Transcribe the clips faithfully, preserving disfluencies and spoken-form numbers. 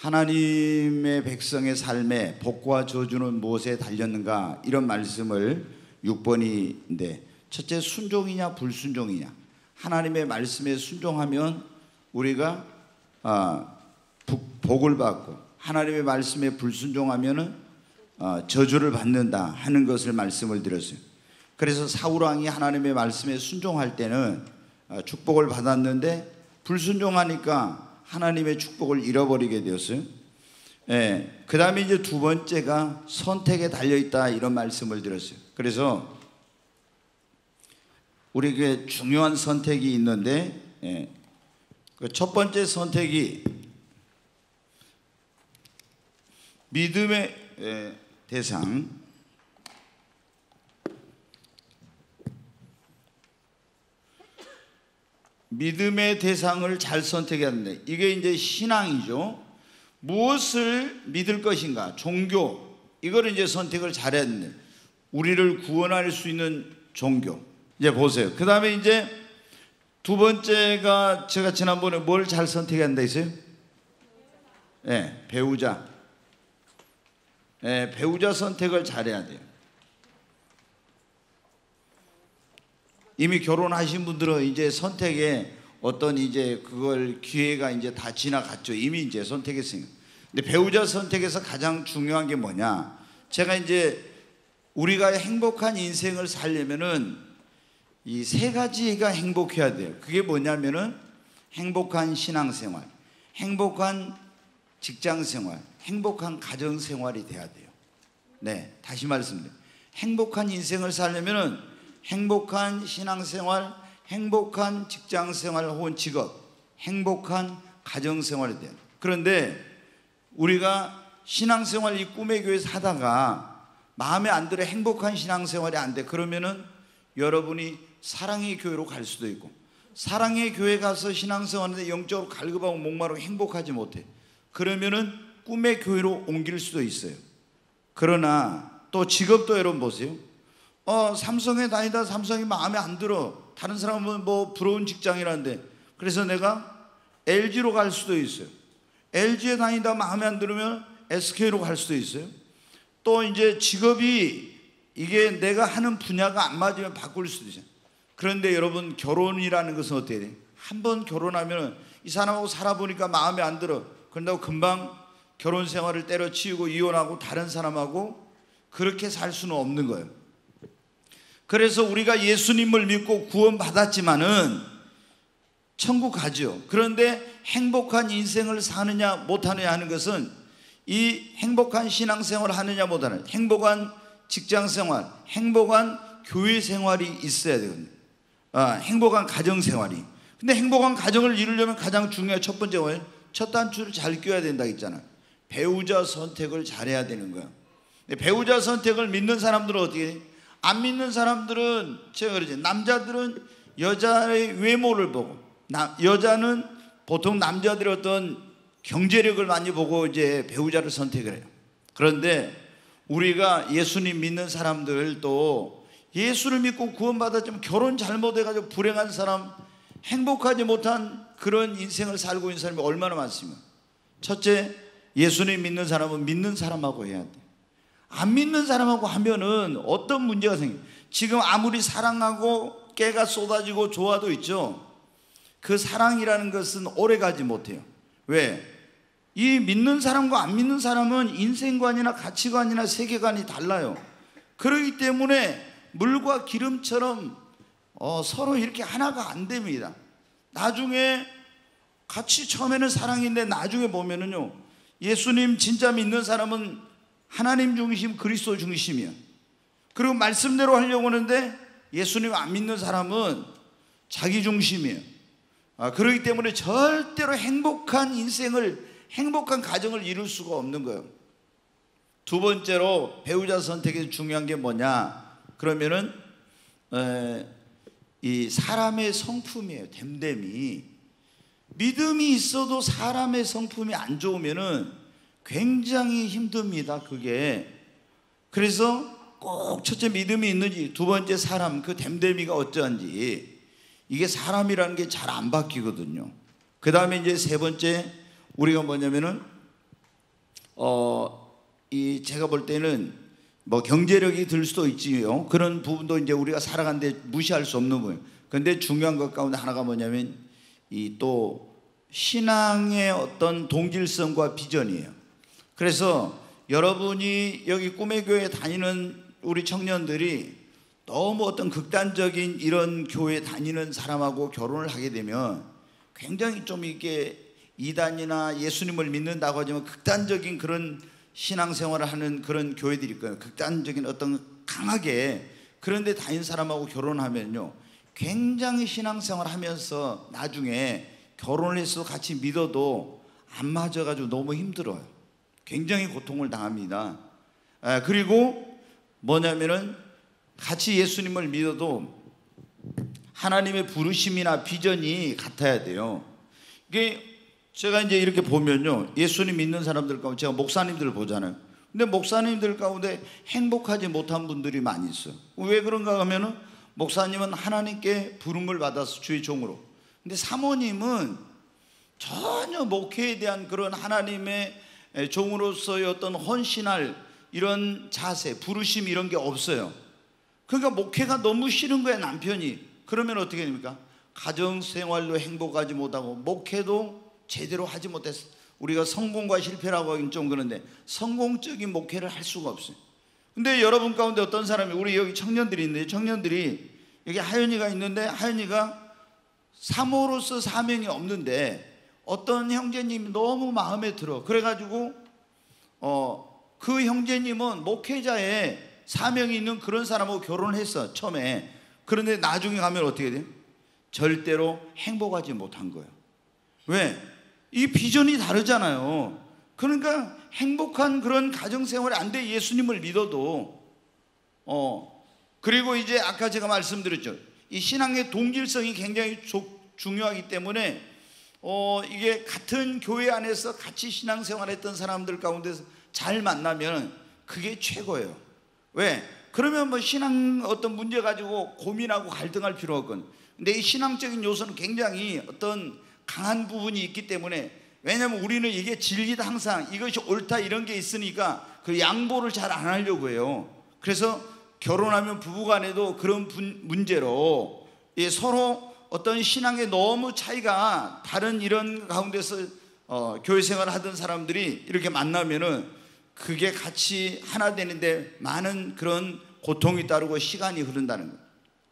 하나님의 백성의 삶에 복과 저주는 무엇에 달렸는가, 이런 말씀을 육 번인데, 첫째, 순종이냐 불순종이냐. 하나님의 말씀에 순종하면 우리가 복을 받고, 하나님의 말씀에 불순종하면 저주를 받는다 하는 것을 말씀을 드렸어요. 그래서 사울왕이 하나님의 말씀에 순종할 때는 축복을 받았는데, 불순종하니까 하나님의 축복을 잃어버리게 되었어요. 예, 그 다음에 이제 두 번째가 선택에 달려있다, 이런 말씀을 드렸어요. 그래서 우리에게 중요한 선택이 있는데, 예, 그 첫 번째 선택이 믿음의 예, 대상. 믿음의 대상을 잘 선택해야 하는데, 이게 이제 신앙이죠. 무엇을 믿을 것인가, 종교, 이걸 이제 선택을 잘해야 되는데, 우리를 구원할 수 있는 종교. 이제 보세요. 그 다음에 이제 두 번째가, 제가 지난번에 뭘 잘 선택해야 한다 했어요? 예, 네, 배우자. 예, 네, 배우자 선택을 잘해야 돼요. 이미 결혼하신 분들은 이제 선택에 어떤 이제 그걸 기회가 이제 다 지나갔죠. 이미 이제 선택했으니까. 근데 배우자 선택에서 가장 중요한 게 뭐냐? 제가 이제 우리가 행복한 인생을 살려면은 이 세 가지가 행복해야 돼요. 그게 뭐냐면은 행복한 신앙생활, 행복한 직장생활, 행복한 가정생활이 돼야 돼요. 네, 다시 말씀드려요. 행복한 인생을 살려면은 행복한 신앙생활, 행복한 직장생활 혹은 직업, 행복한 가정생활이 돼요. 그런데 우리가 신앙생활, 이 꿈의 교회에서 하다가 마음에 안 들어 행복한 신앙생활이 안 돼. 그러면은 여러분이 사랑의 교회로 갈 수도 있고, 사랑의 교회 가서 신앙생활하는데 영적으로 갈급하고 목마르고 행복하지 못해. 그러면은 꿈의 교회로 옮길 수도 있어요. 그러나 또 직업도 여러분 보세요. 어, 삼성에 다니다 삼성이 마음에 안 들어. 다른 사람은 뭐 부러운 직장이라는데, 그래서 내가 엘지로 갈 수도 있어요. 엘지에 다니다 마음에 안 들으면 에스케이로 갈 수도 있어요. 또 이제 직업이 이게 내가 하는 분야가 안 맞으면 바꿀 수도 있어요. 그런데 여러분, 결혼이라는 것은 어떻게 돼요? 한 번 결혼하면 이 사람하고 살아보니까 마음에 안 들어. 그런다고 금방 결혼 생활을 때려치우고 이혼하고 다른 사람하고 그렇게 살 수는 없는 거예요. 그래서 우리가 예수님을 믿고 구원받았지만은 천국 가죠. 그런데 행복한 인생을 사느냐 못하느냐 하는 것은 이 행복한 신앙생활을 하느냐 못하느냐, 행복한 직장생활, 행복한 교회생활이 있어야 되거든요. 아, 행복한 가정생활이. 근데 행복한 가정을 이루려면 가장 중요한 첫 번째 뭐예요? 첫 단추를 잘 껴야 된다 했잖아요. 배우자 선택을 잘해야 되는 거예요. 배우자 선택을 믿는 사람들은 어떻게 해요? 안 믿는 사람들은, 제가 그러지, 남자들은 여자의 외모를 보고, 나, 여자는 보통 남자들의 어떤 경제력을 많이 보고 이제 배우자를 선택을 해요. 그런데 우리가 예수님 믿는 사람들도 예수를 믿고 구원받았지만 결혼 잘못해가지고 불행한 사람, 행복하지 못한 그런 인생을 살고 있는 사람이 얼마나 많습니까? 첫째, 예수님 믿는 사람은 믿는 사람하고 해야 돼. 안 믿는 사람하고 하면은 어떤 문제가 생겨요? 지금 아무리 사랑하고 깨가 쏟아지고 좋아도 있죠, 그 사랑이라는 것은 오래가지 못해요. 왜? 이 믿는 사람과 안 믿는 사람은 인생관이나 가치관이나 세계관이 달라요. 그렇기 때문에 물과 기름처럼 어, 서로 이렇게 하나가 안 됩니다. 나중에 같이 처음에는 사랑인데 나중에 보면은요, 예수님 진짜 믿는 사람은 하나님 중심, 그리스도 중심이야. 그리고 말씀대로 하려고 하는데 예수님 안 믿는 사람은 자기 중심이에요. 아, 그렇기 때문에 절대로 행복한 인생을, 행복한 가정을 이룰 수가 없는 거예요. 두 번째로 배우자 선택에서 중요한 게 뭐냐 그러면은 에, 이 사람의 성품이에요. 됨됨이. 믿음이 있어도 사람의 성품이 안 좋으면은 굉장히 힘듭니다, 그게. 그래서 꼭 첫째 믿음이 있는지, 두 번째 사람, 그 됨됨이가 어떠한지, 이게 사람이라는 게 잘 안 바뀌거든요. 그 다음에 이제 세 번째 우리가 뭐냐면은 어, 이 제가 볼 때는 뭐 경제력이 들 수도 있지요. 그런 부분도 이제 우리가 살아가는데 무시할 수 없는 거예요. 그런데 중요한 것 가운데 하나가 뭐냐면 이 또 신앙의 어떤 동질성과 비전이에요. 그래서 여러분이 여기 꿈의 교회 다니는 우리 청년들이 너무 어떤 극단적인 이런 교회 다니는 사람하고 결혼을 하게 되면 굉장히 좀 이게 이단이나 예수님을 믿는다고 하지만 극단적인 그런 신앙생활을 하는 그런 교회들이 있거든요. 극단적인 어떤 강하게 그런데 다닌 사람하고 결혼하면요 굉장히 신앙생활 하면서 나중에 결혼을 해서 같이 믿어도 안 맞아가지고 너무 힘들어요. 굉장히 고통을 당합니다. 아, 그리고 뭐냐면은 같이 예수님을 믿어도 하나님의 부르심이나 비전이 같아야 돼요. 이게 제가 이제 이렇게 보면요 예수님 믿는 사람들 가운데 제가 목사님들을 보잖아요. 근데 목사님들 가운데 행복하지 못한 분들이 많이 있어요. 왜 그런가 하면은 목사님은 하나님께 부름을 받아서 주의 종으로, 근데 사모님은 전혀 목회에 대한 그런 하나님의 종으로서의 어떤 헌신할 이런 자세, 부르심 이런 게 없어요. 그러니까 목회가 너무 싫은 거야 남편이. 그러면 어떻게 됩니까? 가정생활도 행복하지 못하고 목회도 제대로 하지 못했어. 우리가 성공과 실패라고 하긴 좀 그런데 성공적인 목회를 할 수가 없어요. 근데 여러분 가운데 어떤 사람이, 우리 여기 청년들이 있는데 청년들이 여기 하연이가 있는데 하연이가 사모로서 사명이 없는데 어떤 형제님이 너무 마음에 들어. 그래가지고 어, 그 형제님은 목회자의 사명이 있는 그런 사람하고 결혼을 했어 처음에. 그런데 나중에 가면 어떻게 돼? 절대로 행복하지 못한 거예요. 왜? 이 비전이 다르잖아요. 그러니까 행복한 그런 가정생활이 안 돼. 예수님을 믿어도. 어 그리고 이제 아까 제가 말씀드렸죠. 이 신앙의 동질성이 굉장히 조, 중요하기 때문에 어 이게 같은 교회 안에서 같이 신앙생활했던 사람들 가운데서 잘 만나면 그게 최고예요. 왜? 그러면 뭐 신앙 어떤 문제 가지고 고민하고 갈등할 필요가 없거든. 근데 이 신앙적인 요소는 굉장히 어떤 강한 부분이 있기 때문에, 왜냐하면 우리는 이게 진리다 항상 이것이 옳다 이런 게 있으니까 그 양보를 잘 안 하려고 해요. 그래서 결혼하면 부부간에도 그런 분, 문제로 예, 서로 어떤 신앙에 너무 차이가 다른 이런 가운데서 어, 교회 생활을 하던 사람들이 이렇게 만나면은 그게 같이 하나 되는데 많은 그런 고통이 따르고 시간이 흐른다는 거예요.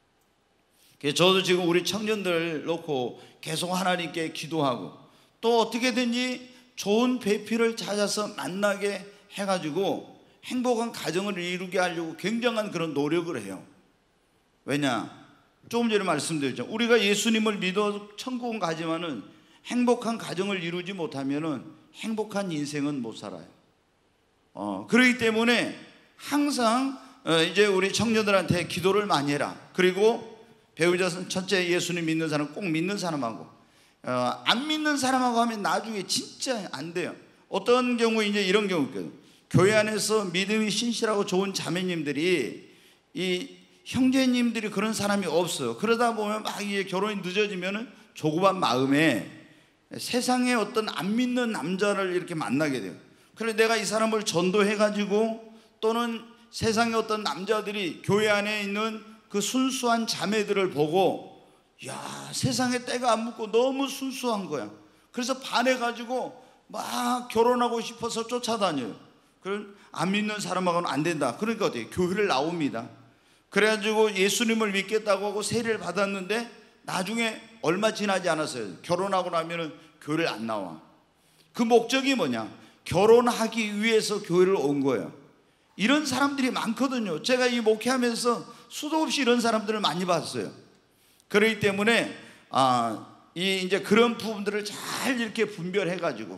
그래서 저도 지금 우리 청년들 놓고 계속 하나님께 기도하고 또 어떻게든지 좋은 배필을 찾아서 만나게 해가지고 행복한 가정을 이루게 하려고 굉장한 그런 노력을 해요. 왜냐? 조금 전에 말씀드렸죠. 우리가 예수님을 믿어 천국은 가지만은 행복한 가정을 이루지 못하면은 행복한 인생은 못 살아요. 어, 그렇기 때문에 항상 어, 이제 우리 청년들한테 기도를 많이 해라. 그리고 배우자 첫째 예수님 믿는 사람 꼭 믿는 사람하고 어, 안 믿는 사람하고 하면 나중에 진짜 안 돼요. 어떤 경우 이제 이런 경우 있거든요. 교회 안에서 믿음이 신실하고 좋은 자매님들이 이 형제님들이 그런 사람이 없어요. 그러다 보면 막 이게 결혼이 늦어지면은 조급한 마음에 세상에 어떤 안 믿는 남자를 이렇게 만나게 돼요. 그래서 내가 이 사람을 전도해가지고 또는 세상에 어떤 남자들이 교회 안에 있는 그 순수한 자매들을 보고 야 세상에 때가 안 묻고 너무 순수한 거야. 그래서 반해가지고 막 결혼하고 싶어서 쫓아다녀요. 그럼 안 믿는 사람하고는 안 된다. 그러니까 어떻게 교회를 나옵니다. 그래가지고 예수님을 믿겠다고 하고 세례를 받았는데 나중에 얼마 지나지 않았어요. 결혼하고 나면은 교회를 안 나와. 그 목적이 뭐냐? 결혼하기 위해서 교회를 온 거예요. 이런 사람들이 많거든요. 제가 이 목회하면서 수도 없이 이런 사람들을 많이 봤어요. 그렇기 때문에 아, 이 이제 그런 부분들을 잘 이렇게 분별해가지고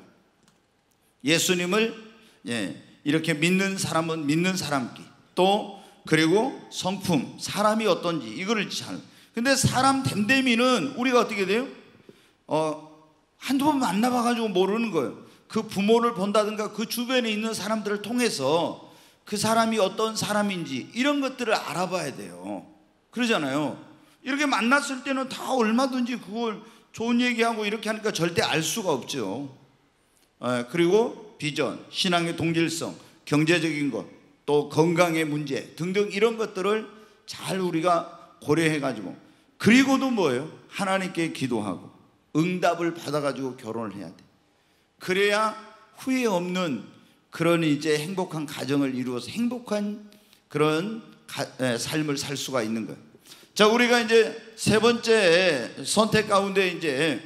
예수님을 예, 이렇게 믿는 사람은 믿는 사람끼 또 그리고 성품 사람이 어떤지 이거를 잘. 근데 사람 됨됨이는 우리가 어떻게 돼요? 어, 한두 번 만나봐가지고 모르는 거예요. 그 부모를 본다든가 그 주변에 있는 사람들을 통해서 그 사람이 어떤 사람인지 이런 것들을 알아봐야 돼요. 그러잖아요. 이렇게 만났을 때는 다 얼마든지 그걸 좋은 얘기하고 이렇게 하니까 절대 알 수가 없죠. 예, 그리고 비전, 신앙의 동질성, 경제적인 것, 또 건강의 문제 등등 이런 것들을 잘 우리가 고려해 가지고, 그리고도 뭐예요? 하나님께 기도하고 응답을 받아 가지고 결혼을 해야 돼. 그래야 후회 없는 그런 이제 행복한 가정을 이루어서 행복한 그런 가, 에, 삶을 살 수가 있는 거예요. 자, 우리가 이제 세 번째 선택 가운데 이제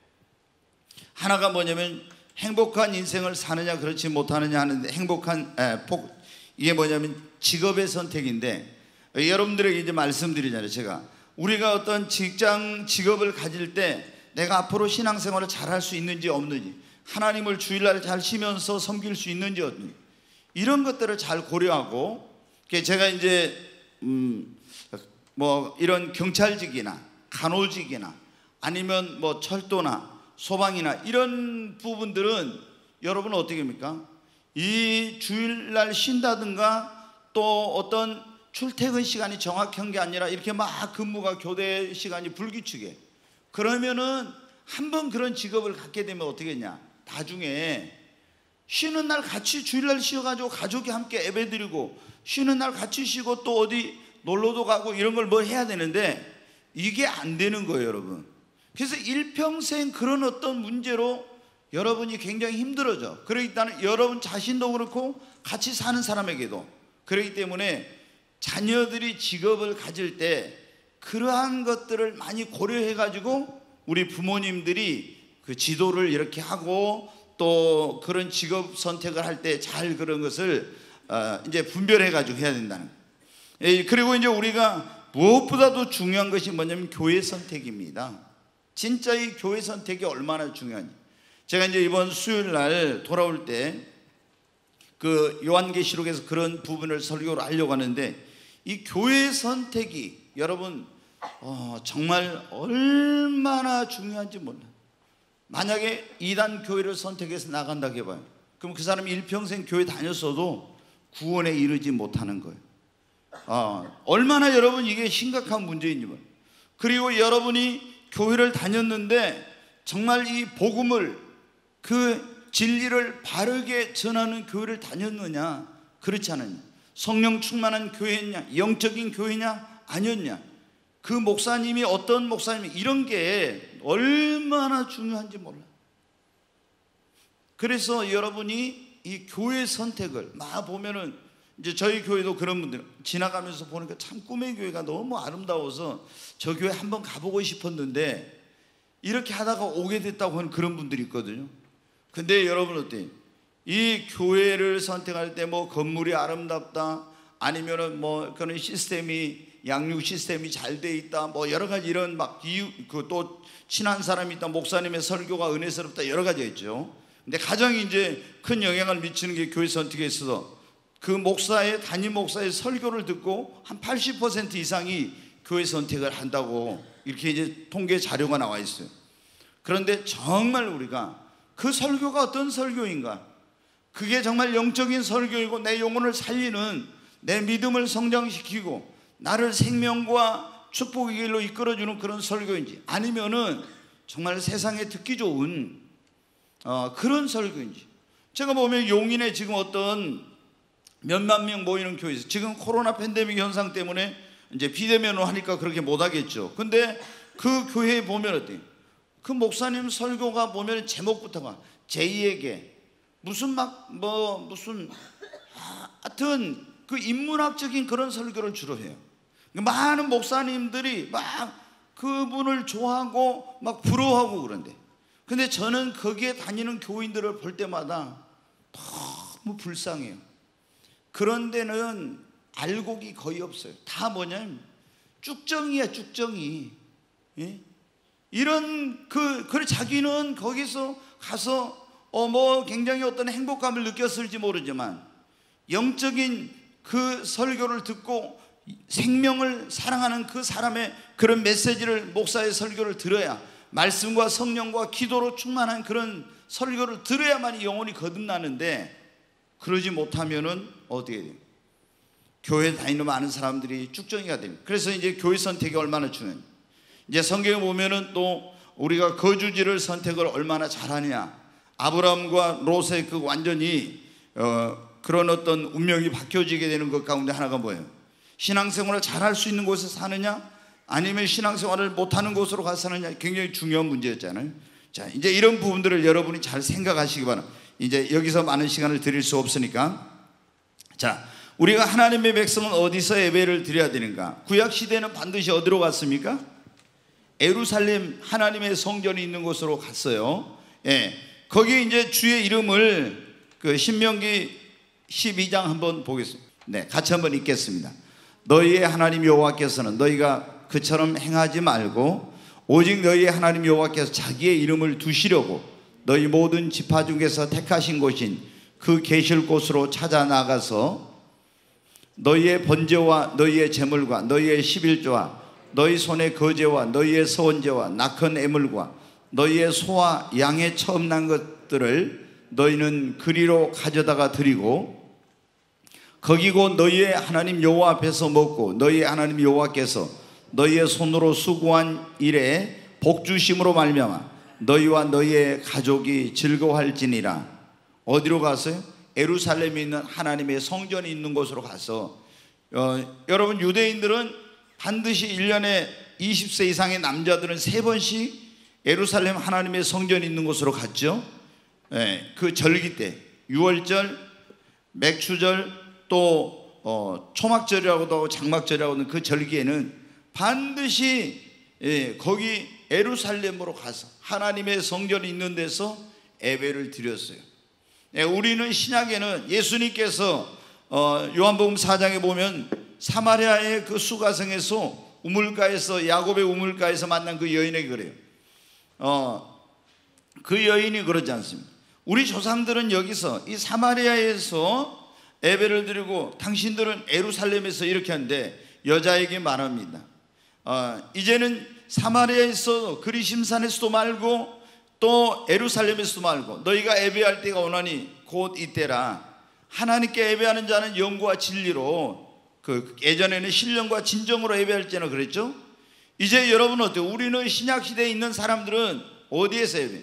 하나가 뭐냐면 행복한 인생을 사느냐 그렇지 못하느냐 하는데, 행복한 에, 복, 이게 뭐냐면 직업의 선택인데, 여러분들에게 이제 말씀드리잖아요. 제가 우리가 어떤 직장 직업을 가질 때 내가 앞으로 신앙생활을 잘할 수 있는지 없는지, 하나님을 주일날 잘 쉬면서 섬길 수 있는지 없는지, 이런 것들을 잘 고려하고, 제가 이제 음, 뭐 이런 경찰직이나 간호직이나 아니면 뭐 철도나 소방이나 이런 부분들은 여러분 어떻게 합니까? 이 주일날 쉰다든가 또 어떤 출퇴근 시간이 정확한 게 아니라 이렇게 막 근무가 교대 시간이 불규칙해. 그러면은 한번 그런 직업을 갖게 되면 어떻게 했냐, 나중에 쉬는 날 같이 주일날 쉬어가지고 가족이 함께 예배드리고, 쉬는 날 같이 쉬고 또 어디 놀러도 가고 이런 걸 뭐 해야 되는데 이게 안 되는 거예요, 여러분. 그래서 일평생 그런 어떤 문제로 여러분이 굉장히 힘들어져. 그러기 때문에 여러분 자신도 그렇고 같이 사는 사람에게도 그렇기 때문에 자녀들이 직업을 가질 때 그러한 것들을 많이 고려해 가지고 우리 부모님들이 그 지도를 이렇게 하고 또 그런 직업 선택을 할 때 잘 그런 것을 어 이제 분별해 가지고 해야 된다는 거예요. 그리고 이제 우리가 무엇보다도 중요한 것이 뭐냐면 교회 선택입니다. 진짜 이 교회 선택이 얼마나 중요한지. 제가 이제 이번 수요일 날 돌아올 때 그 요한계시록에서 그런 부분을 설교를 하려고 하는데, 이 교회 선택이 여러분 어, 정말 얼마나 중요한지 몰라요. 만약에 이단 교회를 선택해서 나간다고 해봐요. 그럼 그 사람이 일평생 교회 다녔어도 구원에 이르지 못하는 거예요. 어, 얼마나 여러분 이게 심각한 문제인지 몰라요. 그리고 여러분이 교회를 다녔는데 정말 이 복음을, 그 진리를 바르게 전하는 교회를 다녔느냐 그렇지 않느냐, 성령 충만한 교회냐, 영적인 교회냐 아니었냐, 그 목사님이 어떤 목사님이, 이런 게 얼마나 중요한지 몰라요. 그래서 여러분이 이 교회 선택을 막 보면은, 이제 저희 교회도 그런 분들 지나가면서 보니까 참 꿈의 교회가 너무 아름다워서 저 교회 한번 가보고 싶었는데 이렇게 하다가 오게 됐다고 하는 그런 분들이 있거든요. 근데 여러분 어때요? 이 교회를 선택할 때 뭐 건물이 아름답다, 아니면은 뭐 그런 시스템이, 양육 시스템이 잘 돼 있다, 뭐 여러 가지 이런 막 이유, 그 또 친한 사람이 있다, 목사님의 설교가 은혜스럽다, 여러 가지가 있죠. 근데 가장 이제 큰 영향을 미치는 게 교회 선택에 있어서 그 목사의, 담임 목사의 설교를 듣고 한 팔십 퍼센트 이상이 교회 선택을 한다고 이렇게 이제 통계 자료가 나와 있어요. 그런데 정말 우리가 그 설교가 어떤 설교인가, 그게 정말 영적인 설교이고 내 영혼을 살리는, 내 믿음을 성장시키고 나를 생명과 축복의 길로 이끌어주는 그런 설교인지, 아니면은 정말 세상에 듣기 좋은 어, 그런 설교인지. 제가 보면 용인에 지금 어떤 몇만 명 모이는 교회에서 지금 코로나 팬데믹 현상 때문에 이제 비대면으로 하니까 그렇게 못하겠죠. 근데 그 교회에 보면 어때요? 그 목사님 설교가 보면 제목부터가 제이에게 무슨 막 뭐 무슨 하여튼 그 인문학적인 그런 설교를 주로 해요. 많은 목사님들이 막 그분을 좋아하고 막 부러워하고 그런데, 근데 저는 거기에 다니는 교인들을 볼 때마다 너무 불쌍해요. 그런 데는 알곡이 거의 없어요. 다 뭐냐면 쭉정이야, 쭉정이. 예? 이런 그, 그 자기는 거기서 가서 어 뭐 굉장히 어떤 행복감을 느꼈을지 모르지만 영적인 그 설교를 듣고 생명을 사랑하는 그 사람의 그런 메시지를, 목사의 설교를 들어야, 말씀과 성령과 기도로 충만한 그런 설교를 들어야만 영혼이 거듭나는데, 그러지 못하면은 어떻게 돼요? 교회 다니는 많은 사람들이 쭉정이가 됩니다. 그래서 이제 교회 선택이 얼마나 중요해요. 이제 성경에 보면은 또 우리가 거주지를 선택을 얼마나 잘하냐, 아브라함과 롯의 그 완전히 어, 그런 어떤 운명이 바뀌어지게 되는 것 가운데 하나가 뭐예요? 신앙생활을 잘할 수 있는 곳에 사느냐, 아니면 신앙생활을 못하는 곳으로 가서 사느냐, 굉장히 중요한 문제였잖아요. 자, 이제 이런 부분들을 여러분이 잘 생각하시기 바랍니다. 이제 여기서 많은 시간을 드릴 수 없으니까. 자, 우리가 하나님의 백성은 어디서 예배를 드려야 되는가? 구약 시대는 반드시 어디로 갔습니까? 예루살렘 하나님의 성전이 있는 곳으로 갔어요. 예, 거기 이제 주의 이름을 그 신명기 십이 장 한번 보겠습니다. 네, 같이 한번 읽겠습니다. 너희의 하나님 여호와께서는 너희가 그처럼 행하지 말고 오직 너희의 하나님 여호와께서 자기의 이름을 두시려고 너희 모든 지파 중에서 택하신 곳인 그 계실 곳으로 찾아 나가서 너희의 번제와 너희의 제물과 너희의 십일조와 너희 손의 거제와 너희의 서원제와 낙헌 애물과 너희의 소와 양의 처음 난 것들을 너희는 그리로 가져다가 드리고 거기 곧 너희의 하나님 여호와 앞에서 먹고 너희의 하나님 여호와께서 너희의 손으로 수고한 일에 복주심으로 말미암아 너희와 너희의 가족이 즐거워할지니라. 어디로 갔어요? 예루살렘에 있는 하나님의 성전이 있는 곳으로 가서 어, 여러분 유대인들은 반드시 일 년에 이십 세 이상의 남자들은 세 번씩 예루살렘 하나님의 성전이 있는 곳으로 갔죠. 예, 그 절기 때 유월절, 맥추절, 또 어, 초막절이라고도 하고 장막절이라고 하는 그 절기에는 반드시 예, 거기 예루살렘으로 가서 하나님의 성전이 있는 데서 예배를 드렸어요. 예, 우리는 신약에는 예수님께서 어, 요한복음 사 장에 보면 사마리아의 그 수가성에서 우물가에서 야곱의 우물가에서 만난 그 여인에게 그래요. 어, 그 여인이 그러지 않습니다. 우리 조상들은 여기서 이 사마리아에서 예배를 드리고 당신들은 예루살렘에서 이렇게 하는데 여자에게 말합니다. 어, 이제는 사마리아에서 그리심산에서도 말고 또 예루살렘에서도 말고 너희가 예배할 때가 오나니 곧 이때라. 하나님께 예배하는 자는 영과 진리로, 그 예전에는 신령과 진정으로 예배할지나 그랬죠. 이제 여러분 어때요? 우리는 신약 시대에 있는 사람들은 어디에서 예배?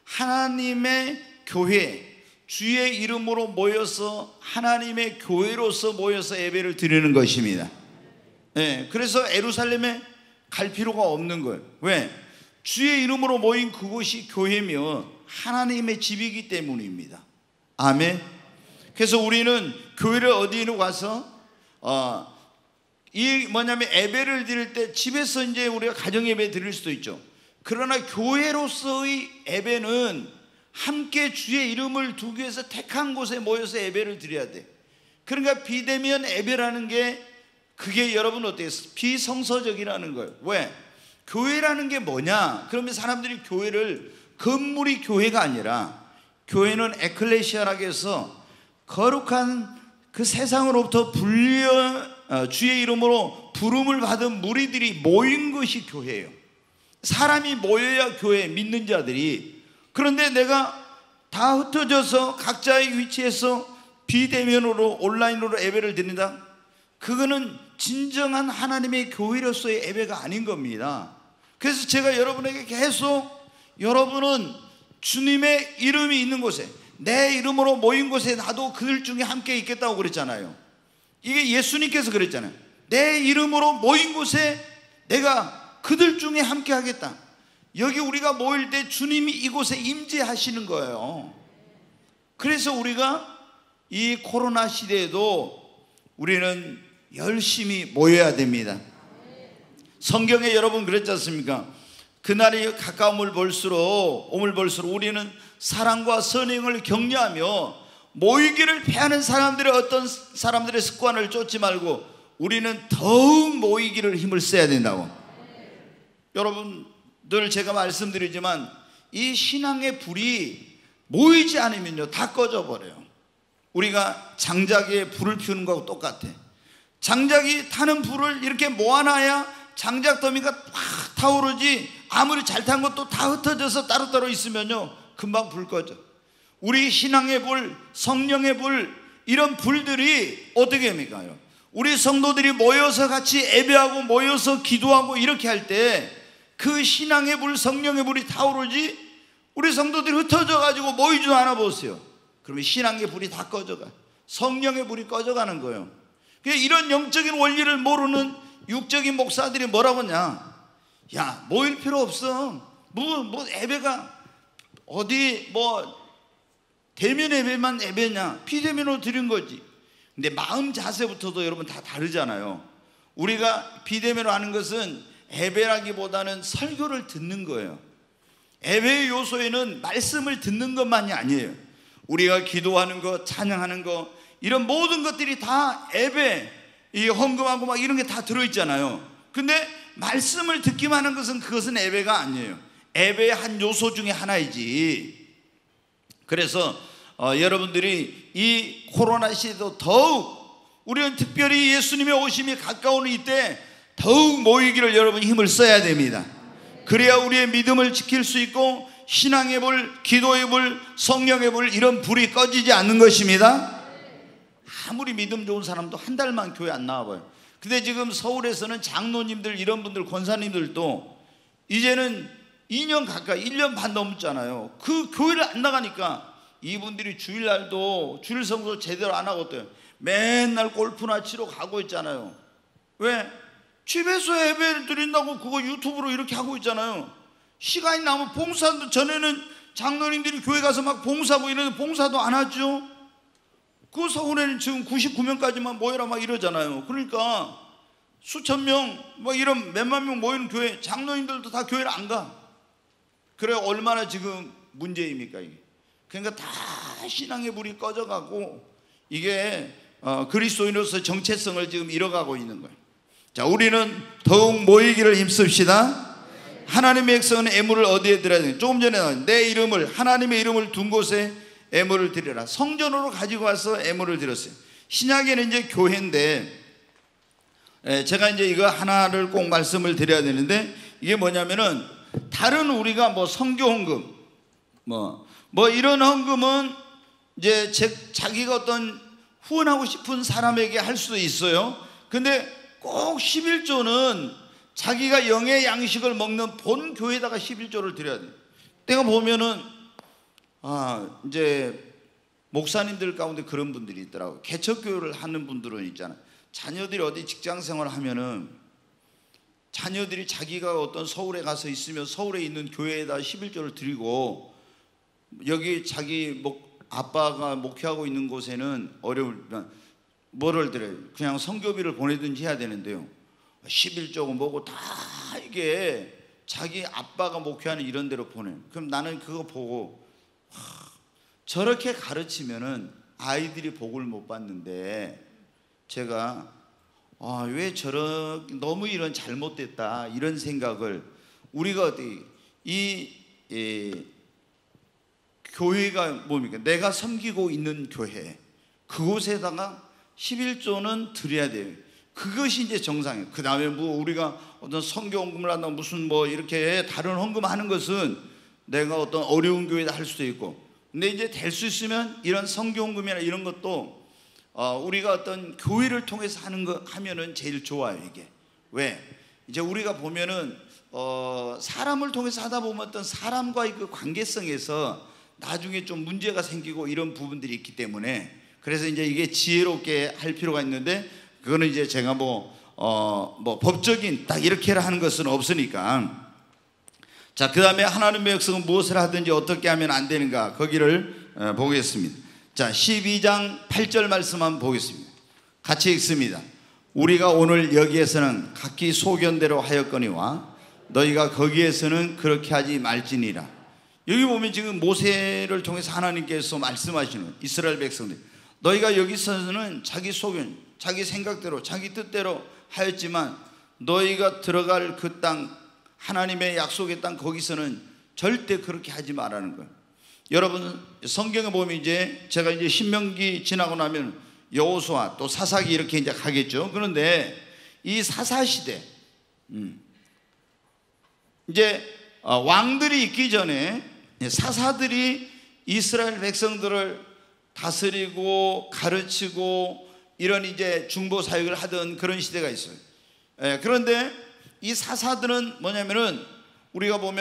하나님의 교회, 주의 이름으로 모여서 하나님의 교회로서 모여서 예배를 드리는 것입니다. 네, 그래서 예루살렘에 갈 필요가 없는 거예요. 왜? 주의 이름으로 모인 그곳이 교회며 하나님의 집이기 때문입니다. 아멘. 그래서 우리는 교회를 어디로 가서 어, 이 뭐냐면 예배를 드릴 때 집에서 이제 우리가 가정 예배 드릴 수도 있죠. 그러나 교회로서의 예배는 함께 주의 이름을 두기 위해서 택한 곳에 모여서 예배를 드려야 돼. 그러니까 비대면 예배라는 게 그게 여러분 어때요? 비성서적이라는 거예요. 왜? 교회라는 게 뭐냐? 그러면 사람들이 교회를 건물이 교회가 아니라 교회는 에클레시아라고 해서 거룩한 그 세상으로부터 불려 어, 주의 이름으로 부름을 받은 무리들이 모인 것이 교회예요. 사람이 모여야 교회, 믿는 자들이. 그런데 내가 다 흩어져서 각자의 위치에서 비대면으로 온라인으로 예배를 드린다? 그거는 진정한 하나님의 교회로서의 예배가 아닌 겁니다. 그래서 제가 여러분에게 계속 여러분은 주님의 이름이 있는 곳에, 내 이름으로 모인 곳에 나도 그들 중에 함께 있겠다고 그랬잖아요. 이게 예수님께서 그랬잖아요. 내 이름으로 모인 곳에 내가 그들 중에 함께 하겠다. 여기 우리가 모일 때 주님이 이곳에 임재하시는 거예요. 그래서 우리가 이 코로나 시대에도 우리는 열심히 모여야 됩니다. 성경에 여러분 그랬지 않습니까? 그날이 가까움을 볼수록 오물 볼수록 우리는 사랑과 선행을 격려하며 모이기를 패하는 사람들의 어떤 사람들의 습관을 쫓지 말고 우리는 더욱 모이기를 힘을 써야 된다고. 여러분 늘 제가 말씀드리지만 이 신앙의 불이 모이지 않으면요 다 꺼져 버려요. 우리가 장작에 불을 피우는 거하고 똑같아. 장작이 타는 불을 이렇게 모아놔야 장작 더미가 팍 타오르지, 아무리 잘 탄 것도 다 흩어져서 따로따로 있으면요 금방 불 꺼져. 우리 신앙의 불, 성령의 불, 이런 불들이 어떻게 합니까? 우리 성도들이 모여서 같이 예배하고 모여서 기도하고 이렇게 할 때 그 신앙의 불, 성령의 불이 타오르지 우리 성도들이 흩어져 가지고 모이지도 않아 보세요. 그러면 신앙의 불이 다 꺼져가. 성령의 불이 꺼져가는 거예요. 이런 영적인 원리를 모르는 육적인 목사들이 뭐라고 하냐? 야, 모일 필요 없어. 뭐, 뭐 예배가 어디 뭐 대면 예배만 예배냐? 비대면으로 드린 거지. 근데 마음 자세부터도 여러분 다 다르잖아요. 우리가 비대면으로 하는 것은 예배라기보다는 설교를 듣는 거예요. 예배의 요소에는 말씀을 듣는 것만이 아니에요. 우리가 기도하는 것, 찬양하는 것, 이런 모든 것들이 다 예배, 이 헌금하고 막 이런 게 다 들어있잖아요. 근데 말씀을 듣기만 하는 것은 그것은 예배가 아니에요. 예배의 한 요소 중에 하나이지. 그래서 어, 여러분들이 이 코로나 시대도 더욱 우리는 특별히 예수님의 오심이 가까운 이때 더욱 모이기를 여러분 힘을 써야 됩니다. 그래야 우리의 믿음을 지킬 수 있고 신앙의 불, 기도의 불, 성령의 불, 이런 불이 꺼지지 않는 것입니다. 아무리 믿음 좋은 사람도 한 달만 교회 안 나와봐요. 근데 지금 서울에서는 장로님들, 이런 분들, 권사님들도 이제는 이 년 가까이, 일 년 반 넘었잖아요. 그 교회를 안 나가니까 이분들이 주일날도 주일 성수 제대로 안 하고 어때요? 맨날 골프나 치러 가고 있잖아요. 왜? 집에서 예배를 드린다고 그거 유튜브로 이렇게 하고 있잖아요. 시간이 나면 봉사도, 전에는 장로님들이 교회 가서 막 봉사하고 이러는데 봉사도 안 하죠. 그 서울에는 지금 구십구 명까지만 모여라 막 이러잖아요. 그러니까 수천 명, 뭐 이런 몇만 명 모이는 교회, 장로님들도 다 교회를 안 가. 그래 얼마나 지금 문제입니까 이게. 그러니까 다 신앙의 불이 꺼져가고 이게 어, 그리스도인으로서 정체성을 지금 잃어가고 있는 거예요. 자, 우리는 더욱 모이기를 힘씁시다. 하나님의 백성은 애물을 어디에 드려야 되냐? 조금 전에 내 이름을, 하나님의 이름을 둔 곳에 애물을 드려라. 성전으로 가지고 와서 애물을 드렸어요. 신약에는 이제 교회인데, 제가 이제 이거 하나를 꼭 말씀을 드려야 되는데, 이게 뭐냐면은 다른 우리가 뭐 성교 헌금, 뭐, 뭐 이런 헌금은 이제 제, 자기가 어떤 후원하고 싶은 사람에게 할 수도 있어요. 근데 꼭 십일조는 자기가 영의 양식을 먹는 본 교회에다가 십일조를 드려야 돼요. 내가 보면은 아 이제 목사님들 가운데 그런 분들이 있더라고요. 개척교회를 하는 분들은 있잖아요. 자녀들이 어디 직장생활을 하면은 자녀들이 자기가 어떤 서울에 가서 있으면 서울에 있는 교회에다 십일조를 드리고, 여기 자기 목, 아빠가 목회하고 있는 곳에는 어려우면 뭐를 드려요? 그냥 성교비를 보내든지 해야 되는데요. 십일조고 뭐고 다 이게 자기 아빠가 목회하는 이런 데로 보내. 그럼 나는 그거 보고 하, 저렇게 가르치면은 아이들이 복을 못 받는데, 제가 아, 왜 저런 너무 이런 잘못됐다 이런 생각을, 우리가 어디 이, 이 교회가 뭡니까? 내가 섬기고 있는 교회, 그곳에다가 십일조는 드려야 돼요. 그것이 이제 정상이에요. 그 다음에 뭐 우리가 어떤 성교 헌금을 한다, 무슨 뭐 이렇게 다른 헌금 하는 것은 내가 어떤 어려운 교회다 할 수도 있고, 근데 이제 될 수 있으면 이런 성교 헌금이나 이런 것도 어 우리가 어떤 교회를 통해서 하는 거 하면은 제일 좋아요. 이게 왜? 이제 우리가 보면은 어 사람을 통해서 하다 보면 어떤 사람과의 그 관계성에서 나중에 좀 문제가 생기고 이런 부분들이 있기 때문에, 그래서 이제 이게 지혜롭게 할 필요가 있는데, 그거는 이제 제가 뭐, 어, 뭐 법적인 딱 이렇게 하는 것은 없으니까. 자, 그 다음에 하나님의 백성은 무엇을 하든지 어떻게 하면 안 되는가, 거기를 어, 보겠습니다. 자, 십이장 팔절 말씀 한번 보겠습니다. 같이 읽습니다. 우리가 오늘 여기에서는 각기 소견대로 하였거니와 너희가 거기에서는 그렇게 하지 말지니라. 여기 보면 지금 모세를 통해서 하나님께서 말씀하시는 이스라엘 백성들, 너희가 여기서는 자기 소견, 자기 생각대로, 자기 뜻대로 하였지만 너희가 들어갈 그 땅, 하나님의 약속의 땅, 거기서는 절대 그렇게 하지 말라는 거예요. 여러분 성경에 보면 이제 제가 이제 신명기 지나고 나면 여호수아 또 사사기 이렇게 이제 가겠죠. 그런데 이 사사 시대, 음, 이제 왕들이 있기 전에 사사들이 이스라엘 백성들을 다스리고 가르치고 이런 이제 중보 사역을 하던 그런 시대가 있어요. 예, 그런데 이 사사들은 뭐냐면은 우리가 보면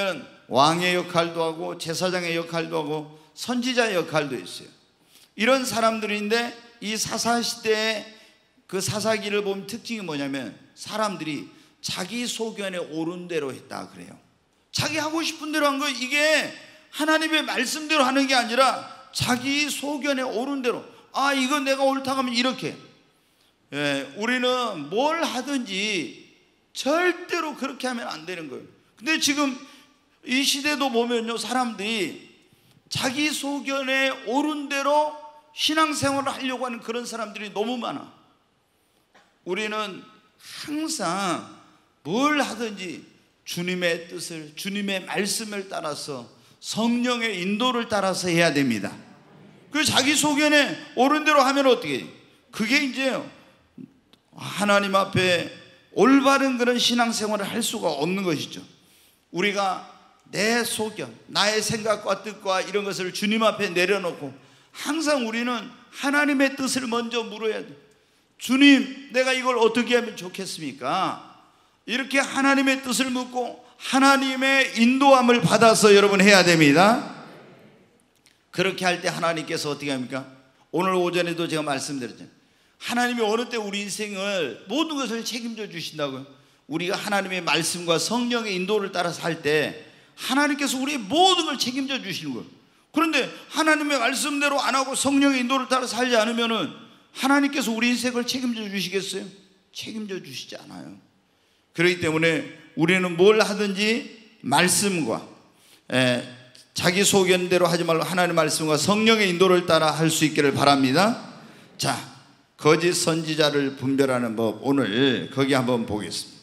왕의 역할도 하고 제사장의 역할도 하고 선지자의 역할도 있어요. 이런 사람들인데 이 사사시대의 그 사사기를 보면 특징이 뭐냐면 사람들이 자기 소견에 옳은 대로 했다 그래요. 자기 하고 싶은 대로 한 거, 이게 하나님의 말씀대로 하는 게 아니라 자기 소견에 옳은 대로, 아 이거 내가 옳다고 하면 이렇게. 예, 우리는 뭘 하든지 절대로 그렇게 하면 안 되는 거예요. 근데 지금 이 시대도 보면요, 사람들이 자기 소견에 옳은 대로 신앙생활을 하려고 하는 그런 사람들이 너무 많아. 우리는 항상 뭘 하든지 주님의 뜻을, 주님의 말씀을 따라서 성령의 인도를 따라서 해야 됩니다. 그 자기 소견에 옳은 대로 하면 어떻게 해요? 그게 이제 하나님 앞에 올바른 그런 신앙생활을 할 수가 없는 것이죠. 우리가 내 소견, 나의 생각과 뜻과 이런 것을 주님 앞에 내려놓고 항상 우리는 하나님의 뜻을 먼저 물어야 돼. 주님, 내가 이걸 어떻게 하면 좋겠습니까? 이렇게 하나님의 뜻을 묻고 하나님의 인도함을 받아서 여러분 해야 됩니다. 그렇게 할 때 하나님께서 어떻게 합니까? 오늘 오전에도 제가 말씀드렸잖아요. 하나님이 어느 때 우리 인생을 모든 것을 책임져 주신다고요. 우리가 하나님의 말씀과 성령의 인도를 따라서 할 때 하나님께서 우리의 모든 걸 책임져 주시는 거예요. 그런데 하나님의 말씀대로 안 하고 성령의 인도를 따라서 살지 않으면은 하나님께서 우리 인생을 책임져 주시겠어요? 책임져 주시지 않아요. 그렇기 때문에 우리는 뭘 하든지 말씀과 에, 자기 소견대로 하지 말고 하나님의 말씀과 성령의 인도를 따라 할 수 있기를 바랍니다. 자, 거짓 선지자를 분별하는 법, 오늘 거기 한번 보겠습니다.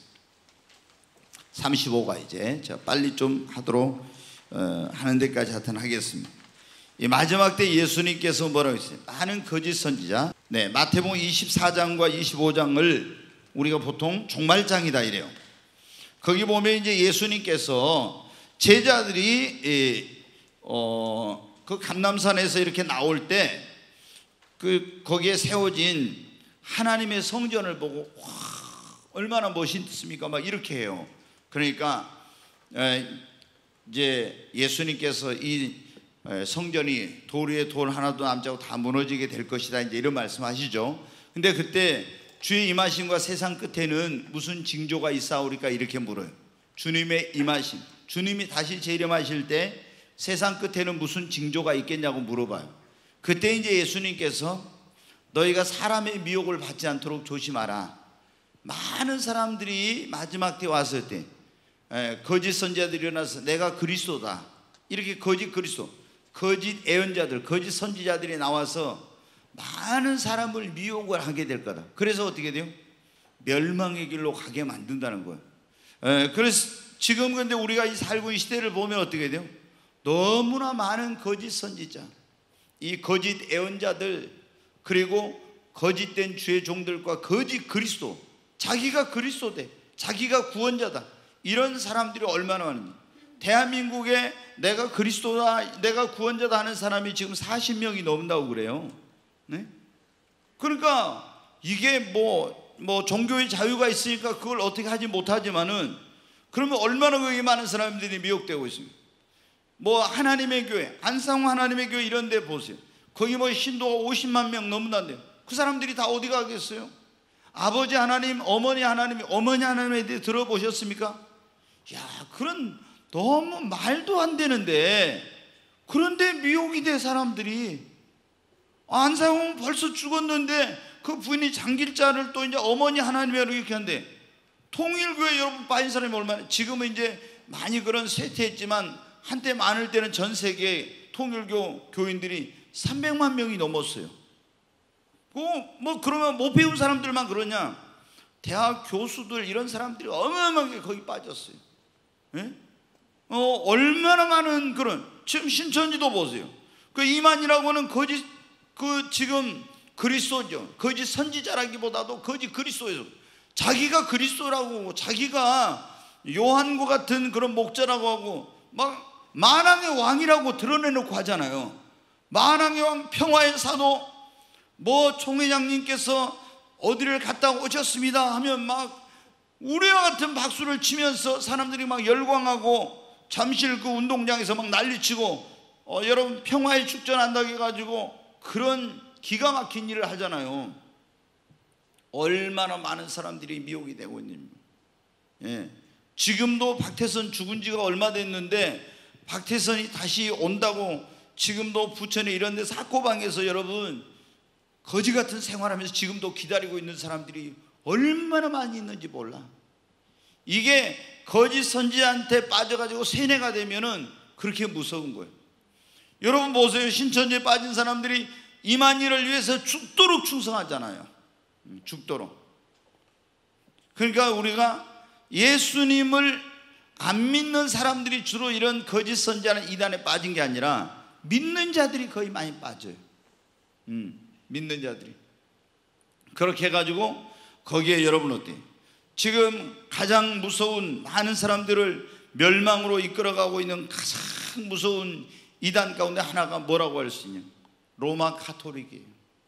삼십오가 이제 제가 빨리 좀 하도록 어, 하는 데까지 하여튼 하겠습니다. 이 마지막 때 예수님께서 뭐라고 했어요? 많은 거짓 선지자. 네, 마태복음 이십사 장과 이십오 장을 우리가 보통 종말장이다 이래요. 거기 보면 이제 예수님께서 제자들이 이, 어, 그 감람산에서 이렇게 나올 때 그 거기에 세워진 하나님의 성전을 보고 와, 얼마나 멋있습니까? 막 이렇게 해요. 그러니까 에, 이제 예수님께서 이 성전이 돌 위에 돌 하나도 남지 않고 다 무너지게 될 것이다, 이제 이런 말씀하시죠. 근데 그때 주의 임하심과 세상 끝에는 무슨 징조가 있사오리까 이렇게 물어요. 주님의 임하심, 주님이 다시 재림하실 때 세상 끝에는 무슨 징조가 있겠냐고 물어봐요. 그때 이제 예수님께서 너희가 사람의 미혹을 받지 않도록 조심하라. 많은 사람들이 마지막 때 왔을 때 에, 거짓 선지자들이 일어나서 내가 그리스도다, 이렇게 거짓 그리스도, 거짓 예언자들, 거짓 선지자들이 나와서 많은 사람을 미혹을 하게 될 거다. 그래서 어떻게 돼요? 멸망의 길로 가게 만든다는 거예요. 에, 그래서 지금 근데 우리가 이 살고 있는 시대를 보면 어떻게 돼요? 너무나 많은 거짓 선지자, 이 거짓 예언자들, 그리고 거짓된 주의 종들과 거짓 그리스도, 자기가 그리스도돼, 자기가 구원자다, 이런 사람들이 얼마나 많습니까? 대한민국에 내가 그리스도다, 내가 구원자다 하는 사람이 지금 사십 명이 넘는다고 그래요. 네? 그러니까 이게 뭐, 뭐 종교의 자유가 있으니까 그걸 어떻게 하지 못하지만은, 그러면 얼마나 그게 많은 사람들이 미혹되고 있습니다. 뭐 하나님의 교회, 안상호 하나님의 교회 이런 데 보세요. 거기 뭐 신도가 오십만 명 넘는다는데요. 그 사람들이 다 어디 가겠어요? 아버지 하나님, 어머니 하나님, 어머니 하나님에 대해 들어보셨습니까? 야, 그런 너무 말도 안 되는데, 그런데 미혹이 돼 사람들이. 안상홍 벌써 죽었는데 그 부인이 장길자를 또 이제 어머니 하나님이라고 이렇게 하는데, 통일교회 여러분 빠진 사람이 얼마나, 지금은 이제 많이 그런 쇠퇴했지만 한때 많을 때는 전 세계 통일교 교인들이 삼백만 명이 넘었어요. 뭐 그러면 못 배운 사람들만 그러냐? 대학 교수들 이런 사람들이 어마어마하게 거기 빠졌어요. 예? 어, 얼마나 많은 그런, 지금 신천지도 보세요. 그 이만이라고 하는 거짓, 그 지금 그리스도죠. 거짓 선지자라기보다도 거짓 그리스도예요. 자기가 그리스도라고, 자기가 요한과 같은 그런 목자라고 하고 막 만왕의 왕이라고 드러내놓고 하잖아요. 만왕의 왕, 평화의 사도, 뭐 총회장님께서 어디를 갔다 오셨습니다 하면 막 우리와 같은 박수를 치면서 사람들이 막 열광하고 잠실 그 운동장에서 막 난리치고 어, 여러분 평화의 축전한다고 해가지고 그런 기가 막힌 일을 하잖아요. 얼마나 많은 사람들이 미혹이 되고 있는지. 예. 지금도 박태선 죽은 지가 얼마 됐는데 박태선이 다시 온다고 지금도 부천에 이런 데 사코방에서 여러분 거지 같은 생활하면서 지금도 기다리고 있는 사람들이 얼마나 많이 있는지 몰라. 이게 거짓 선지자한테 빠져가지고 세뇌가 되면은 그렇게 무서운 거예요. 여러분 보세요. 신천지에 빠진 사람들이 이만희를 위해서 죽도록 충성하잖아요. 죽도록. 그러니까 우리가 예수님을 안 믿는 사람들이 주로 이런 거짓 선지자나 이단에 빠진 게 아니라 믿는 자들이 거의 많이 빠져요. 음, 믿는 자들이. 그렇게 해가지고 거기에 여러분 어때요? 지금 가장 무서운 많은 사람들을 멸망으로 이끌어가고 있는 가장 무서운 이단 가운데 하나가 뭐라고 할 수 있냐? 로마 가톨릭이에요.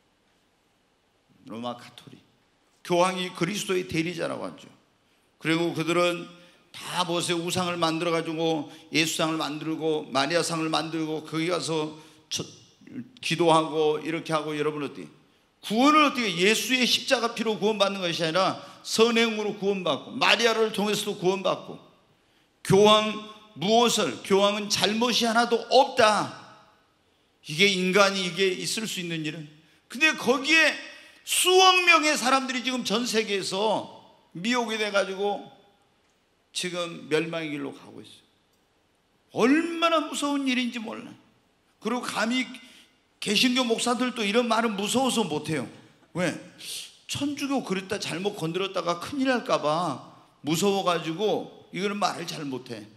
로마 가톨릭. 교황이 그리스도의 대리자라고 하죠. 그리고 그들은 다 보세요. 우상을 만들어가지고 예수상을 만들고 마리아상을 만들고 거기 가서 저, 기도하고 이렇게 하고 여러분 어때요? 구원을 어떻게 예수의 십자가 피로 구원받는 것이 아니라 선행으로 구원받고 마리아를 통해서도 구원받고 교황 무엇을 교황은 잘못이 하나도 없다. 이게 인간이 이게 있을 수 있는 일은. 근데 거기에 수억 명의 사람들이 지금 전 세계에서 미혹이 돼가지고 지금 멸망의 길로 가고 있어요. 얼마나 무서운 일인지 몰라요. 그리고 감히 개신교 목사들도 이런 말은 무서워서 못해요. 왜? 천주교 그랬다 잘못 건드렸다가 큰일 날까봐 무서워가지고 이거는 말을 잘 못해.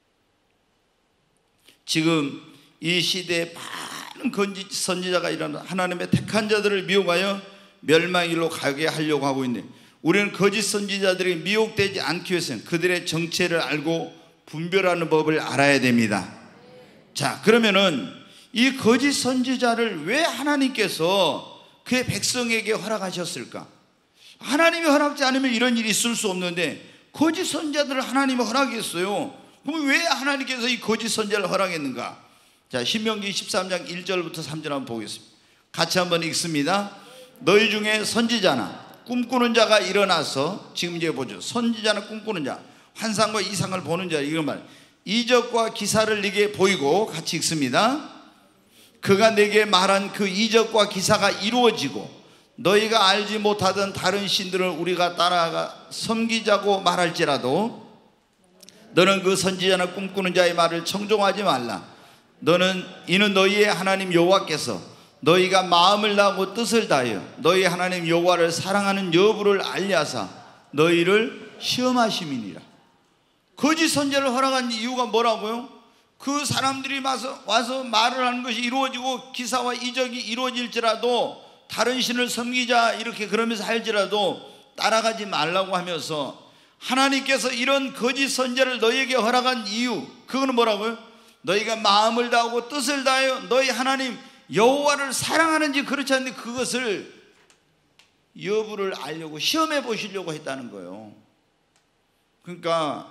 지금 이 시대에 많은 건지 선지자가 일어나 하나님의 택한 자들을 미혹하여 멸망의 길로 가게 하려고 하고 있는데 우리는 거짓 선지자들이 미혹되지 않기 위해서는 그들의 정체를 알고 분별하는 법을 알아야 됩니다. 자, 그러면은 이 거짓 선지자를 왜 하나님께서 그의 백성에게 허락하셨을까? 하나님이 허락하지 않으면 이런 일이 있을 수 없는데 거짓 선지자들을 하나님이 허락했어요. 그럼 왜 하나님께서 이 거짓 선지자를 허락했는가? 자, 신명기 십삼 장 일 절부터 삼 절 한번 보겠습니다. 같이 한번 읽습니다. 너희 중에 선지자나 꿈꾸는 자가 일어나서, 지금 이제 보죠. 선지자나 꿈꾸는 자, 환상과 이상을 보는 자, 이런 말. 이적과 기사를 네게 보이고, 같이 읽습니다. 그가 네게 말한 그 이적과 기사가 이루어지고 너희가 알지 못하던 다른 신들을 우리가 따라가 섬기자고 말할지라도 너는 그 선지자나 꿈꾸는 자의 말을 청종하지 말라. 너는 이는 너희의 하나님 여호와께서 너희가 마음을 다하고 뜻을 다하여 너희 하나님 여호와를 사랑하는 여부를 알려하사 너희를 시험하심이니라. 거짓 선지자를 허락한 이유가 뭐라고요? 그 사람들이 와서, 와서 말을 하는 것이 이루어지고 기사와 이적이 이루어질지라도 다른 신을 섬기자 이렇게 그러면서 할지라도 따라가지 말라고 하면서 하나님께서 이런 거짓 선지자를 너희에게 허락한 이유, 그거는 뭐라고요? 너희가 마음을 다하고 뜻을 다하여 너희 하나님 여호와를 사랑하는지 그렇지 않는지 그것을 여부를 알려고 시험해 보시려고 했다는 거예요. 그러니까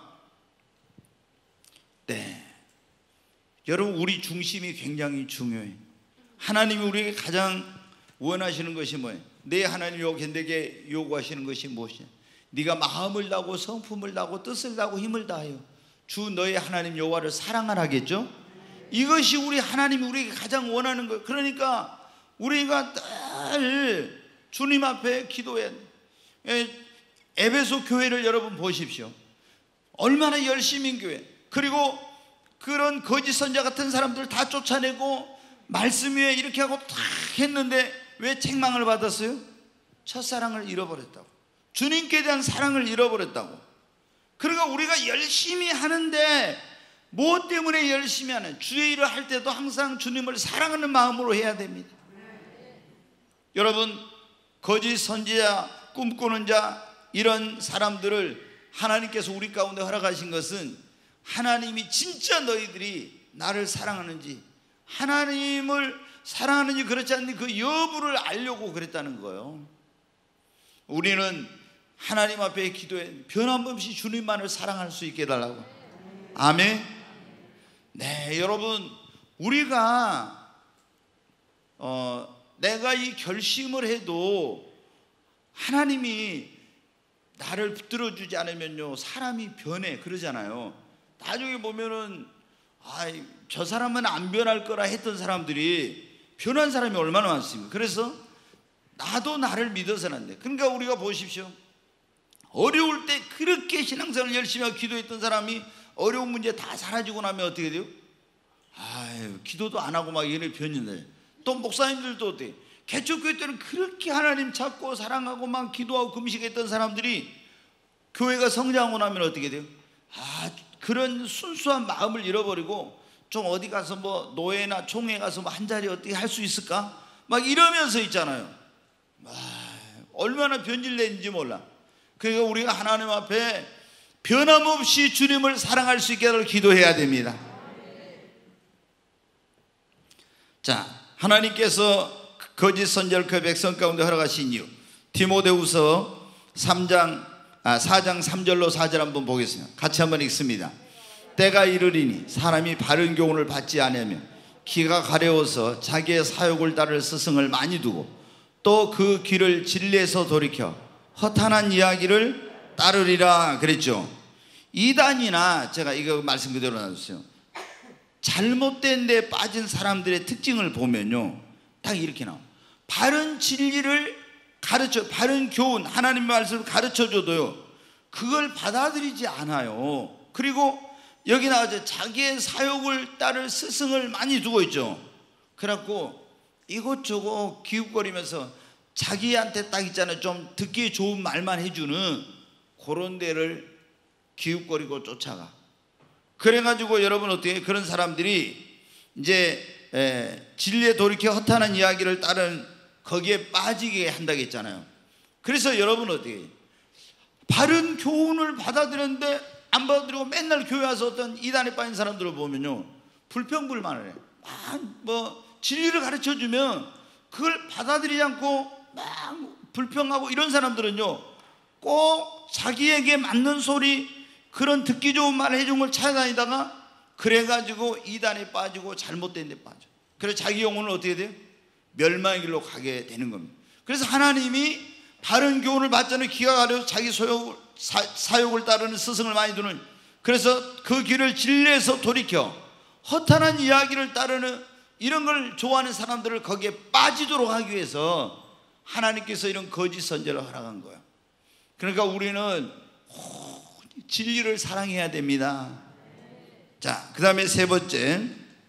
네, 여러분 우리 중심이 굉장히 중요해요. 하나님이 우리에게 가장 원하시는 것이 뭐예요? 내 하나님 여호와께 요구하시는 것이 무엇이냐? 네가 마음을 다하고 성품을 다하고 뜻을 다하고 힘을 다하여 주 너의 하나님 여호와를 사랑하라겠죠? 이것이 우리 하나님이 우리에게 가장 원하는 거예요. 그러니까 우리가 늘 주님 앞에 기도해야 돼요. 에베소 교회를 여러분 보십시오. 얼마나 열심인 교회. 그리고 그런 거짓 선지자 같은 사람들 다 쫓아내고 말씀 위에 이렇게 하고 다 했는데 왜 책망을 받았어요? 첫사랑을 잃어버렸다고. 주님께 대한 사랑을 잃어버렸다고. 그러니까 우리가 열심히 하는데 무엇 때문에 열심히 하는? 주의 일을 할 때도 항상 주님을 사랑하는 마음으로 해야 됩니다. 여러분 거짓 선지자, 꿈꾸는 자 이런 사람들을 하나님께서 우리 가운데 허락하신 것은 하나님이 진짜 너희들이 나를 사랑하는지 하나님을 사랑하는지 그렇지 않는지 그 여부를 알려고 그랬다는 거예요. 우리는 하나님 앞에 기도해 변함없이 주님만을 사랑할 수 있게 해달라고. 아멘. 네, 여러분, 우리가 어, 내가 이 결심을 해도 하나님이 나를 붙들어주지 않으면요 사람이 변해 그러잖아요. 나중에 보면은 아, 저 사람은 안 변할 거라 했던 사람들이 변한 사람이 얼마나 많습니까? 그래서 나도 나를 믿어서는 안 돼. 그러니까 우리가 보십시오, 어려울 때 그렇게 신앙생활을 열심히 하고 기도했던 사람이 어려운 문제 다 사라지고 나면 어떻게 돼요? 아유, 기도도 안 하고 막 얘네 변인데. 또 목사님들도 어때? 개척교회 때는 그렇게 하나님 찾고 사랑하고 막 기도하고 금식했던 사람들이 교회가 성장하고 나면 어떻게 돼요? 아, 그런 순수한 마음을 잃어버리고 좀 어디 가서 뭐 노예나 총회 가서 뭐 한 자리 어떻게 할 수 있을까? 막 이러면서 있잖아요. 아, 얼마나 변질됐는지 몰라. 그러니까 우리가 하나님 앞에 변함없이 주님을 사랑할 수 있게 기도해야 됩니다. 자, 하나님께서 거짓 선지자를 그 백성 가운데 허락하신 이유, 디모데후서 삼 장, 아, 사 장 삼 절로 사 절 한번 보겠습니다. 같이 한번 읽습니다. 때가 이르리니 사람이 바른 교훈을 받지 않으며 귀가 가려워서 자기의 사욕을 따를 스승을 많이 두고 또 그 귀를 진리에서 돌이켜 허탄한 이야기를 따르리라 그랬죠. 이단이나, 제가 이거 말씀 그대로 놔주세요, 잘못된 데 빠진 사람들의 특징을 보면요 딱 이렇게 나와요. 바른 진리를 가르쳐, 바른 교훈, 하나님의 말씀을 가르쳐줘도요 그걸 받아들이지 않아요. 그리고 여기 나와서 자기의 사욕을 따를 스승을 많이 두고 있죠. 그래갖고 이것저것 기웃거리면서 자기한테 딱 있잖아요, 좀 듣기 좋은 말만 해주는 그런 데를 기웃거리고 쫓아가. 그래가지고 여러분 어떻게, 그런 사람들이 이제 에, 진리에 돌이켜 허탄한 이야기를 따른 거기에 빠지게 한다고 했잖아요. 그래서 여러분 어떻게, 바른 교훈을 받아들였는데 안 받아들이고 맨날 교회 와서 어떤 이단에 빠진 사람들을 보면요 불평불만을 해. 막 뭐 진리를 가르쳐주면 그걸 받아들이지 않고 막 불평하고, 이런 사람들은요 꼭 자기에게 맞는 소리, 그런 듣기 좋은 말을 해준 걸 찾아다니다가 그래가지고 이단에 빠지고 잘못된 데 빠져. 그래서 자기 영혼은 어떻게 돼요? 멸망의 길로 가게 되는 겁니다. 그래서 하나님이 바른 교훈을 받자는 귀가 가려서 자기 소욕, 사, 사욕을 따르는 스승을 많이 두는, 그래서 그 길을 진리에서 돌이켜 허탄한 이야기를 따르는 이런 걸 좋아하는 사람들을 거기에 빠지도록 하기 위해서 하나님께서 이런 거짓 선지자를 허락한 거예요. 그러니까 우리는 진리를 사랑해야 됩니다. 자, 그 다음에 세 번째,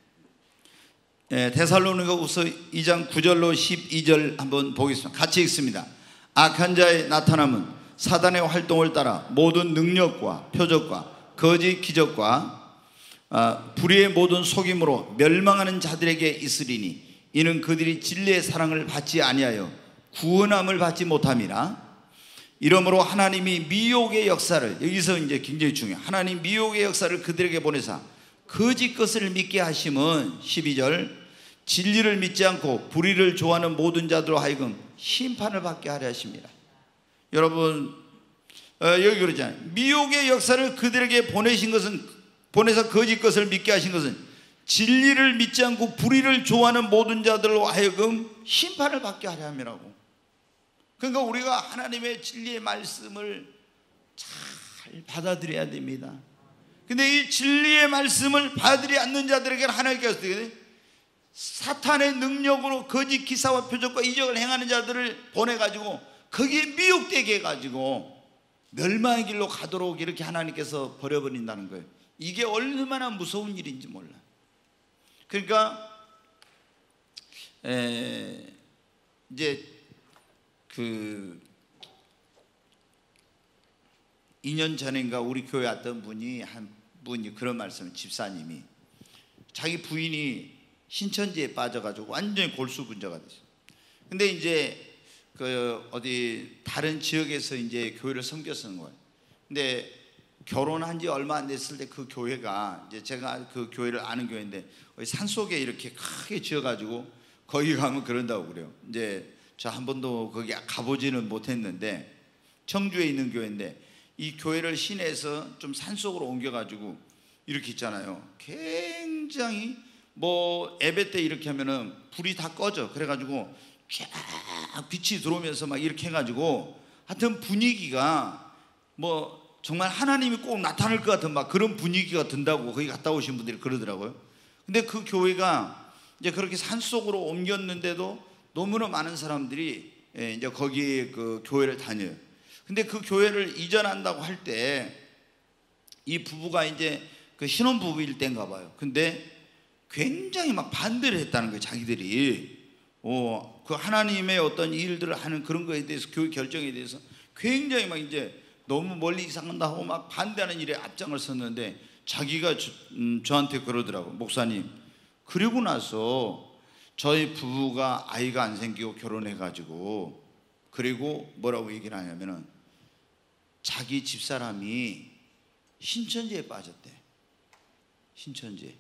데살로니가후서 이 장 구 절로 십이 절 한번 보겠습니다. 같이 읽습니다. 악한 자의 나타남은 사단의 활동을 따라 모든 능력과 표적과 거짓 기적과 불의의 모든 속임으로 멸망하는 자들에게 있으리니 이는 그들이 진리의 사랑을 받지 아니하여 구원함을 받지 못함이라. 이러므로 하나님이 미혹의 역사를, 여기서 이제 굉장히 중요해요. 하나님 미혹의 역사를 그들에게 보내사 거짓 것을 믿게 하심은 십이 절 진리를 믿지 않고 불의를 좋아하는 모든 자들로 하여금 심판을 받게 하려 하십니다. 여러분 어, 여기 그러잖아요. 미혹의 역사를 그들에게 보내신 것은, 보내서 거짓 것을 믿게 하신 것은 진리를 믿지 않고 불의를 좋아하는 모든 자들로 하여금 심판을 받게 하려 함이라고. 그러니까 우리가 하나님의 진리의 말씀을 잘 받아들여야 됩니다. 근데 이 진리의 말씀을 받아들이지 않는 자들에게는 하나님께서 어떻게 돼요? 사탄의 능력으로 거짓 기사와 표적과 이적을 행하는 자들을 보내가지고 거기에 미혹되게 해가지고 멸망의 길로 가도록 이렇게 하나님께서 버려버린다는 거예요. 이게 얼마나 무서운 일인지 몰라. 그러니까 에, 이제 그 이 년 전인가 우리 교회 왔던 분이, 한 분이 그런 말씀을, 집사님이 자기 부인이 신천지에 빠져가지고 완전히 골수분자가 됐어요. 근데 이제 그 어디 다른 지역에서 이제 교회를 섬겼었는 거예요. 근데 결혼한 지 얼마 안 됐을 때 그 교회가, 이제 제가 그 교회를 아는 교회인데 산속에 이렇게 크게 지어가지고 거기 가면 그런다고 그래요. 이제 저 한 번도 거기 가보지는 못했는데 청주에 있는 교회인데 이 교회를 시내에서 좀 산속으로 옮겨가지고 이렇게 있잖아요. 굉장히 뭐 예배 때 이렇게 하면은 불이 다 꺼져. 그래가지고 쫙 빛이 들어오면서 막 이렇게 해가지고 하여튼 분위기가 뭐 정말 하나님이 꼭 나타날 것 같은 막 그런 분위기가 든다고 거기 갔다 오신 분들이 그러더라고요. 근데 그 교회가 이제 그렇게 산속으로 옮겼는데도 너무나 많은 사람들이 이제 거기 그 교회를 다녀요. 근데 그 교회를 이전한다고 할 때 이 부부가 이제 그 신혼 부부일 때인가 봐요. 근데 굉장히 막 반대를 했다는 거예요. 자기들이 어, 그 하나님의 어떤 일들을 하는 그런 거에 대해서 교회 결정에 대해서 굉장히 막 이제 너무 멀리 이상한다 하고 막 반대하는 일에 앞장을 섰는데 자기가 저, 음, 저한테 그러더라고. 목사님, 그리고 나서 저희 부부가 아이가 안 생기고 결혼해가지고 그리고 뭐라고 얘기를 하냐면은 자기 집사람이 신천지에 빠졌대. 신천지에.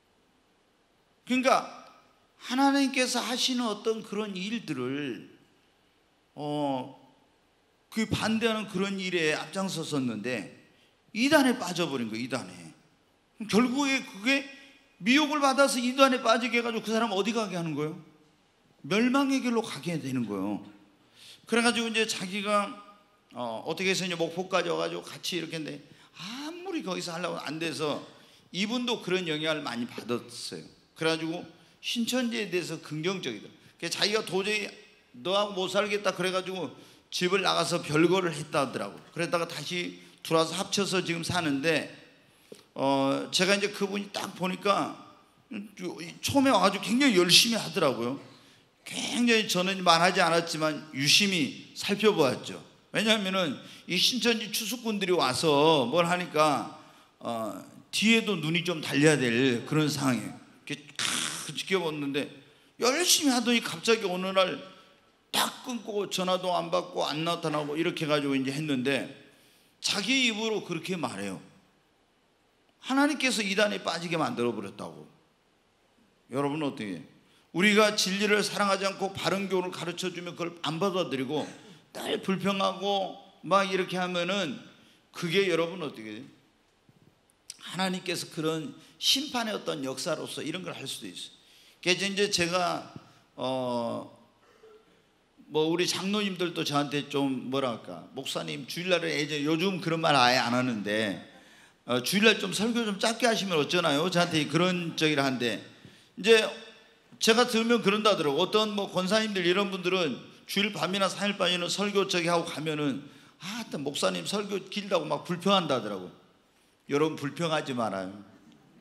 그러니까 하나님께서 하시는 어떤 그런 일들을 어, 그 반대하는 그런 일에 앞장섰었는데 이단에 빠져버린 거예요. 이단에. 결국에 그게 미혹을 받아서 이단에 빠지게 해가지고 그 사람 어디 가게 하는 거예요? 멸망의 길로 가게 되는 거예요. 그래가지고 이제 자기가 어, 어떻게 해서 이제 목포까지 와가지고 같이 이렇게 했는데 아무리 거기서 하려고 안 돼서 이분도 그런 영향을 많이 받았어요. 그래가지고 신천지에 대해서 긍정적이다. 그래서 자기가 도저히 너하고 못 살겠다 그래가지고 집을 나가서 별거를 했다 하더라고. 그랬다가 다시 들어와서 합쳐서 지금 사는데 어 제가 이제 그분이 딱 보니까 처음에 와가지고 굉장히 열심히 하더라고요. 굉장히 저는 말하지 않았지만 유심히 살펴보았죠. 왜냐하면은 이 신천지 추수꾼들이 와서 뭘 하니까 어, 뒤에도 눈이 좀 달려야 될 그런 상황이에요. 이렇게 탁 지켜봤는데 열심히 하더니 갑자기 어느 날 딱 끊고 전화도 안 받고 안 나타나고 이렇게 해가지고 이제 했는데 자기 입으로 그렇게 말해요. 하나님께서 이단에 빠지게 만들어 버렸다고. 여러분은 어떻게 해요? 우리가 진리를 사랑하지 않고 바른 교훈을 가르쳐 주면 그걸 안 받아들이고 늘 불평하고 막 이렇게 하면은 그게 여러분 어떻게 돼요? 하나님께서 그런 심판의 어떤 역사로서 이런 걸 할 수도 있어요. 그래서 이제 제가 어 뭐 우리 장로님들도 저한테 좀 뭐랄까 목사님 주일날에 이제 요즘 그런 말 아예 안 하는데 어 주일날 좀 설교 좀 짧게 하시면 어쩌나요? 저한테 그런 저기를 한데 이제 제가 들으면 그런다더라고. 어떤 뭐 권사님들 이런 분들은 주일 밤이나 삼일 밤에는 설교 저기 하고 가면은 아, 목사님 설교 길다고 막 불평한다더라고. 여러분 불평하지 말아요.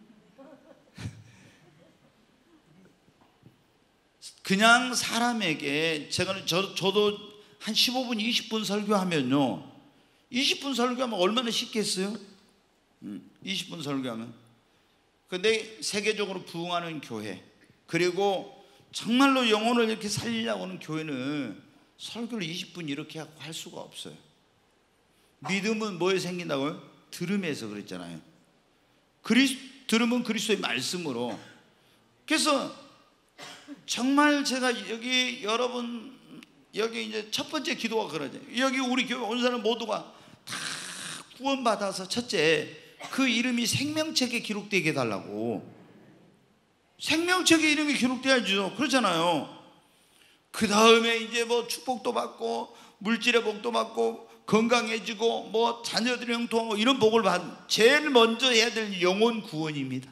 그냥 사람에게 제가 저, 저도 한 십오 분 이십 분 설교하면요 이십 분 설교하면 얼마나 쉽겠어요? 이십 분 설교하면. 근데 세계적으로 부흥하는 교회 그리고 정말로 영혼을 이렇게 살리려고 하는 교회는 설교를 이십 분 이렇게 하고 할 수가 없어요. 믿음은 뭐에 생긴다고요? 들음에서 그랬잖아요. 그리스, 들음은 그리스도의 말씀으로. 그래서 정말 제가 여기 여러분 여기 이제 첫 번째 기도가 그러죠. 여기 우리 교회 온 사람 모두가 다 구원받아서 첫째 그 이름이 생명책에 기록되게 해달라고. 생명책에 이름이 기록돼야죠. 그렇잖아요. 그 다음에 이제 뭐 축복도 받고 물질의 복도 받고 건강해지고 뭐 자녀들의 형통하고 이런 복을 받는 제일 먼저 해야 될 영혼 구원입니다.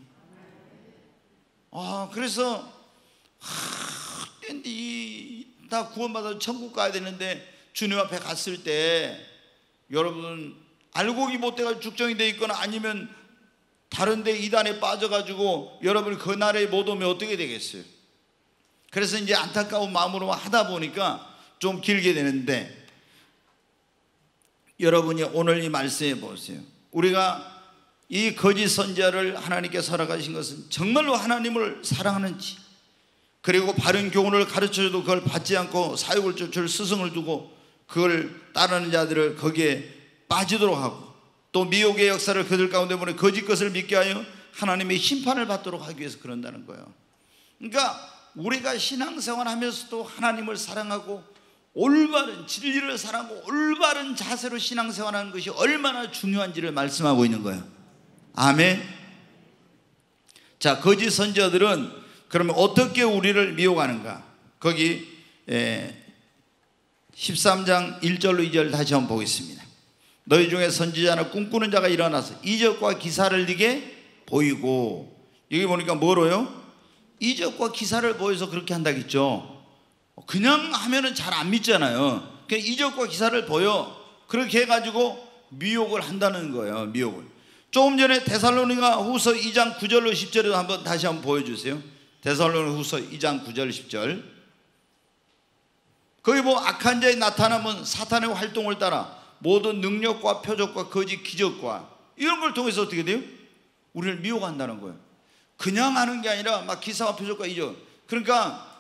아 그래서 하, 이, 다 구원받아서 천국 가야 되는데 주님 앞에 갔을 때 여러분 알곡이 못돼가지고 죽정이 돼 있거나 아니면 다른데 이단에 빠져가지고 여러분이 그 나라에 못 오면 어떻게 되겠어요? 그래서 이제 안타까운 마음으로 하다 보니까 좀 길게 되는데 여러분이 오늘 이 말씀해 보세요. 우리가 이 거짓 선지자를 하나님께 허락하신 것은 정말로 하나님을 사랑하는지 그리고 바른 교훈을 가르쳐줘도 그걸 받지 않고 사육을 쫓을 스승을 두고 그걸 따르는 자들을 거기에 빠지도록 하고 또 미혹의 역사를 그들 가운데 보내 거짓 것을 믿게 하여 하나님의 심판을 받도록 하기 위해서 그런다는 거예요. 그러니까 우리가 신앙생활 하면서도 하나님을 사랑하고 올바른 진리를 사랑하고 올바른 자세로 신앙생활하는 것이 얼마나 중요한지를 말씀하고 있는 거예요. 아멘. 자, 거짓 선지자들은 그러면 어떻게 우리를 미혹하는가? 거기 에, 십삼 장 일 절로 이 절 다시 한번 보겠습니다. 너희 중에 선지자나 꿈꾸는 자가 일어나서 이적과 기사를 네게 보이고, 여기 보니까 뭐로요? 이적과 기사를 보여서 그렇게 한다겠죠. 그냥 하면은 잘 안 믿잖아요. 그냥 이적과 기사를 보여, 그렇게 해가지고 미혹을 한다는 거예요. 미혹을. 조금 전에 데살로니가 후서 이 장 구 절로 십 절에도 한번 다시 한번 보여주세요. 데살로니가 후서 이 장 구 절 십 절. 거기 뭐 악한 자에 나타나면 사탄의 활동을 따라 모든 능력과 표적과 거짓 기적과 이런 걸 통해서 어떻게 돼요? 우리를 미혹한다는 거예요. 그냥 하는 게 아니라 막 기사와 표적과 이적. 그러니까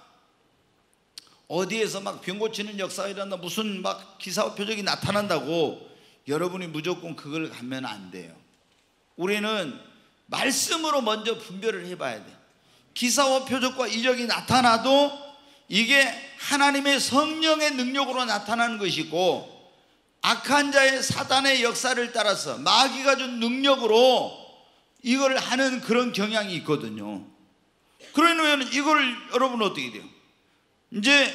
어디에서 막 병 고치는 역사가 일어난다, 무슨 막 기사와 표적이 나타난다고 여러분이 무조건 그걸 가면 안 돼요. 우리는 말씀으로 먼저 분별을 해봐야 돼. 기사와 표적과 이적이 나타나도 이게 하나님의 성령의 능력으로 나타나는 것이고, 악한 자의 사단의 역사를 따라서 마귀가 준 능력으로 이걸 하는 그런 경향이 있거든요. 그러면 이걸 여러분 어떻게 돼요? 이제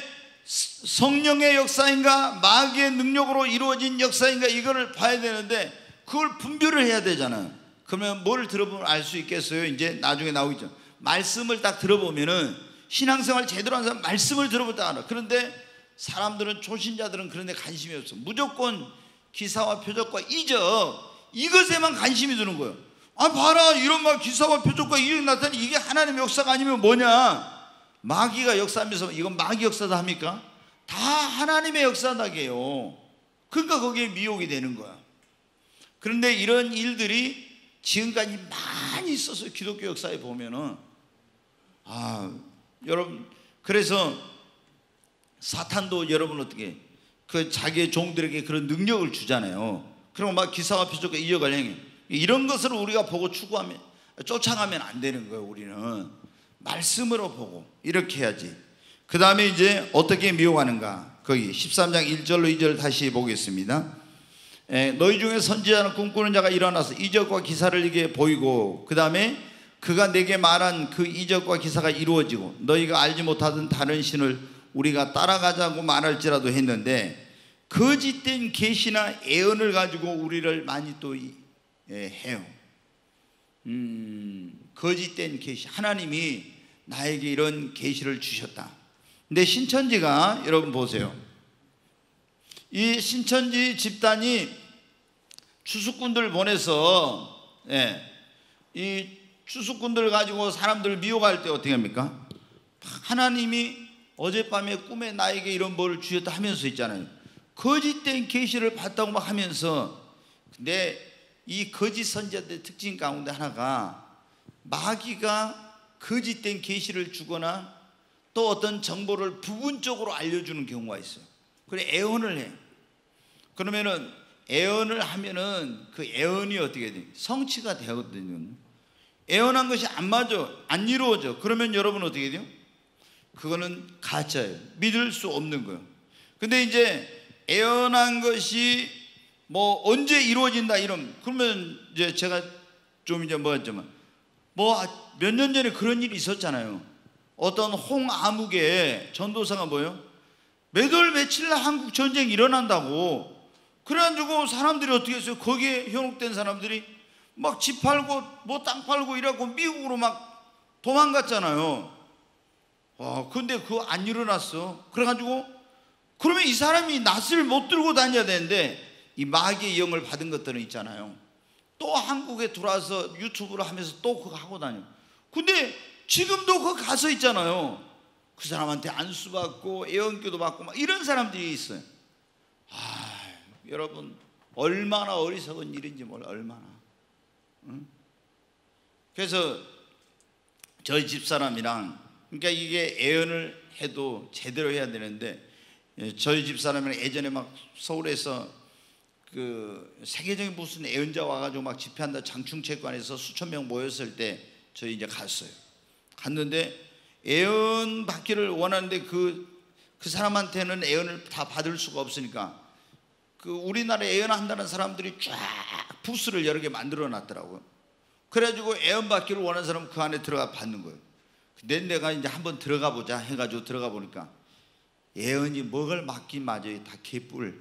성령의 역사인가 마귀의 능력으로 이루어진 역사인가 이거를 봐야 되는데, 그걸 분별을 해야 되잖아요. 그러면 뭘 들어보면 알 수 있겠어요? 이제 나중에 나오겠죠. 말씀을 딱 들어보면은, 신앙생활 제대로 하는 사람 말씀을 들어볼 때 알아. 그런데 사람들은, 초신자들은 그런 데 관심이 없어. 무조건 기사와 표적과 이적, 이것에만 관심이 드는 거예요. 아, 봐라, 이런 막 기사와 표적과 이적이 나타나니 이게 하나님의 역사가 아니면 뭐냐? 마귀가 역사하면서 이건 마귀 역사다 합니까? 다 하나님의 역사다게요. 그러니까 거기에 미혹이 되는 거야. 그런데 이런 일들이 지금까지 많이 있었어요. 기독교 역사에 보면은. 아, 여러분, 그래서 사탄도 여러분 어떻게 그 자기의 종들에게 그런 능력을 주잖아요. 그리고 막 기사와 표적과 이적을 행해. 이런 것을 우리가 보고 추구하면, 쫓아가면 안 되는 거예요. 우리는 말씀으로 보고 이렇게 해야지. 그 다음에 이제 어떻게 미혹하는가? 거기 십삼 장 일 절로 이 절 다시 보겠습니다. 에, 너희 중에 선지자나 꿈꾸는 자가 일어나서 이적과 기사를 이게 보이고, 그 다음에 그가 내게 말한 그 이적과 기사가 이루어지고 너희가 알지 못하던 다른 신을 우리가 따라가자고 말할지라도 했는데, 거짓된 계시나 예언을 가지고 우리를 많이 또 예, 해요. 음, 거짓된 계시. 하나님이 나에게 이런 계시를 주셨다. 근데 신천지가, 여러분 보세요, 이 신천지 집단이 추수꾼들 보내서 예, 이 추수꾼들 가지고 사람들을 미혹할 때 어떻게 합니까? 하나님이 어젯밤에 꿈에 나에게 이런 벌을 주셨다 하면서 있잖아요. 거짓된 계시를 봤다고 막 하면서. 근데 이 거짓 선지자들의 특징 가운데 하나가, 마귀가 거짓된 계시를 주거나 또 어떤 정보를 부분적으로 알려주는 경우가 있어요. 그래, 애언을 해. 그러면은 애언을 하면은 그 애언이 어떻게 돼? 성취가 되거든요. 애언한 것이 안 맞아, 안 이루어져. 그러면 여러분 어떻게 돼요? 그거는 가짜예요. 믿을 수 없는 거예요. 근데 이제 애언한 것이 뭐 언제 이루어진다 이런, 그러면 이제 제가 좀 이제 뭐였지만 뭐 몇 년 전에 그런 일이 있었잖아요. 어떤 홍아무개 전도사가 뭐예요? 몇 월 며칠 날 한국 전쟁이 일어난다고. 그래가지고 사람들이 어떻게 했어요? 거기에 현혹된 사람들이 막 집 팔고 뭐 땅 팔고 이래갖고 미국으로 막 도망갔잖아요. 와, 근데 그거 안 일어났어. 그래가지고 그러면 이 사람이 낫을 못 들고 다녀야 되는데, 이 마귀의 영을 받은 것들은 있잖아요. 또 한국에 들어와서 유튜브를 하면서 또 그거 하고 다녀. 근데 지금도 그거 가서 있잖아요. 그 사람한테 안수 받고 애언교도 받고 막 이런 사람들이 있어요. 아, 여러분 얼마나 어리석은 일인지 몰라. 얼마나. 응? 그래서 저희 집사람이랑, 그러니까 이게 애언을 해도 제대로 해야 되는데, 저희 집사람이랑 예전에 막 서울에서 그 세계적인 무슨 애언자 와가지고 막 집회한다 장충체육관에서 수천 명 모였을 때 저희 이제 갔어요. 갔는데 애언 받기를 원하는데 그, 그 사람한테는 애언을 다 받을 수가 없으니까 그 우리나라에 애언한다는 사람들이 쫙 부스를 여러 개 만들어 놨더라고요. 그래가지고 애원받기를 원하는 사람은 그 안에 들어가 받는 거예요. 근데 내가 이제 한번 들어가 보자 해가지고 들어가 보니까 애원이 뭐를 맞긴 맞아요. 다 개뿔.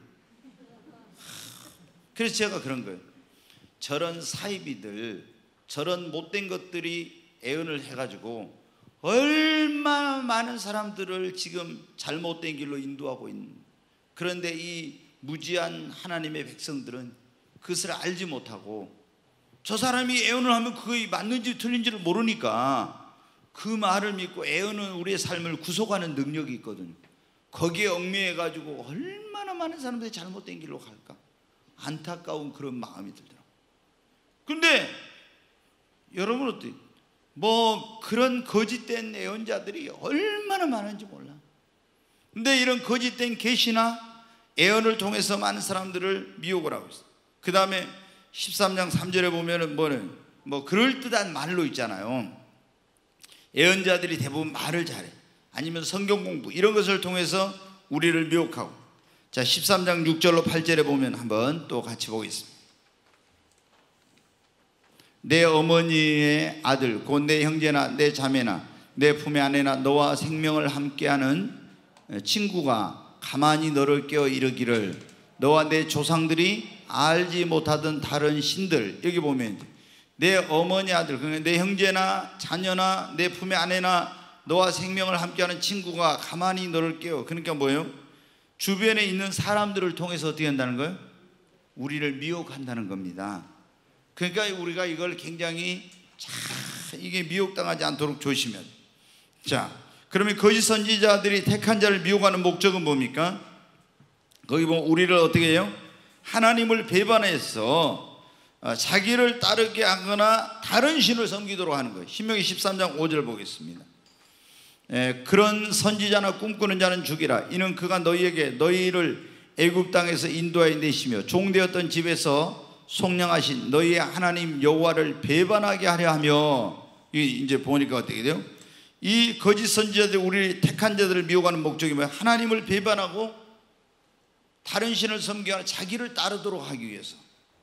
그래서 제가 그런 거예요. 저런 사이비들, 저런 못된 것들이 애원을 해가지고 얼마나 많은 사람들을 지금 잘못된 길로 인도하고 있는. 그런데 이 무지한 하나님의 백성들은 그것을 알지 못하고 저 사람이 애원을 하면 그게 맞는지 틀린지를 모르니까 그 말을 믿고 애원은 우리의 삶을 구속하는 능력이 있거든요. 거기에 얽매여가지고 얼마나 많은 사람들이 잘못된 길로 갈까? 안타까운 그런 마음이 들더라고요. 근데 여러분 어때요? 뭐 그런 거짓된 애언자들이 얼마나 많은지 몰라. 근데 이런 거짓된 계시나 애언을 통해서 많은 사람들을 미혹을 하고 있어요. 그 다음에 십삼 장 삼 절에 보면은 뭐는 뭐 그럴듯한 말로 있잖아요. 애언자들이 대부분 말을 잘해. 아니면 성경 공부 이런 것을 통해서 우리를 미혹하고. 자, 십삼 장 육 절로 팔 절에 보면 한번 또 같이 보겠습니다. 내 어머니의 아들 곧 내 형제나 내 자매나 내 품의 아내나 너와 생명을 함께하는 친구가 가만히 너를 깨어 이르기를 너와 내 조상들이 알지 못하던 다른 신들. 여기 보면 내 어머니 아들, 그러니까 내 형제나 자녀나 내 품의 아내나 너와 생명을 함께하는 친구가 가만히 너를 깨어. 그러니까 뭐예요? 주변에 있는 사람들을 통해서 어떻게 한다는 거예요? 우리를 미혹한다는 겁니다. 그러니까 우리가 이걸 굉장히 참 이게 미혹당하지 않도록 조심해야 돼요. 자, 그러면 거짓 선지자들이 택한 자를 미혹하는 목적은 뭡니까? 거기 보면 우리를 어떻게 해요? 하나님을 배반해서 자기를 따르게 하거나 다른 신을 섬기도록 하는 거예요. 신명기 십삼 장 오 절 보겠습니다. 에, 그런 선지자나 꿈꾸는 자는 죽이라. 이는 그가 너희에게 너희를 애굽 땅에서 인도하여 내시며 종되었던 집에서 속량하신 너희의 하나님 여호와를 배반하게 하려 하며. 이제 보니까 어떻게 돼요? 이 거짓 선지자들, 우리 택한 자들을 미혹하는 목적이 뭐예요? 하나님을 배반하고 다른 신을 섬기거나 자기를 따르도록 하기 위해서.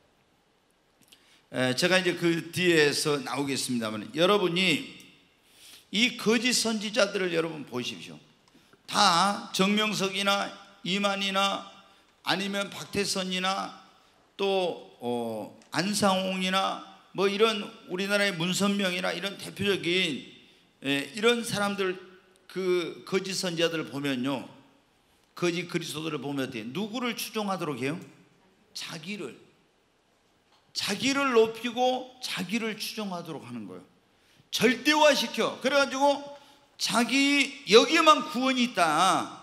에, 제가 이제 그 뒤에서 나오겠습니다만, 여러분이 이 거짓 선지자들을 여러분 보십시오. 다 정명석이나 이만희나 아니면 박태선이나 또 어, 안상홍이나 뭐 이런 우리나라의 문선명이나 이런 대표적인 에, 이런 사람들, 그 거짓 선지자들을 보면요, 거짓 그리스도들을 보면 어때요? 누구를 추종하도록 해요? 자기를 자기를 높이고 자기를 추종하도록 하는 거예요. 절대화시켜. 그래가지고 자기 여기에만 구원이 있다.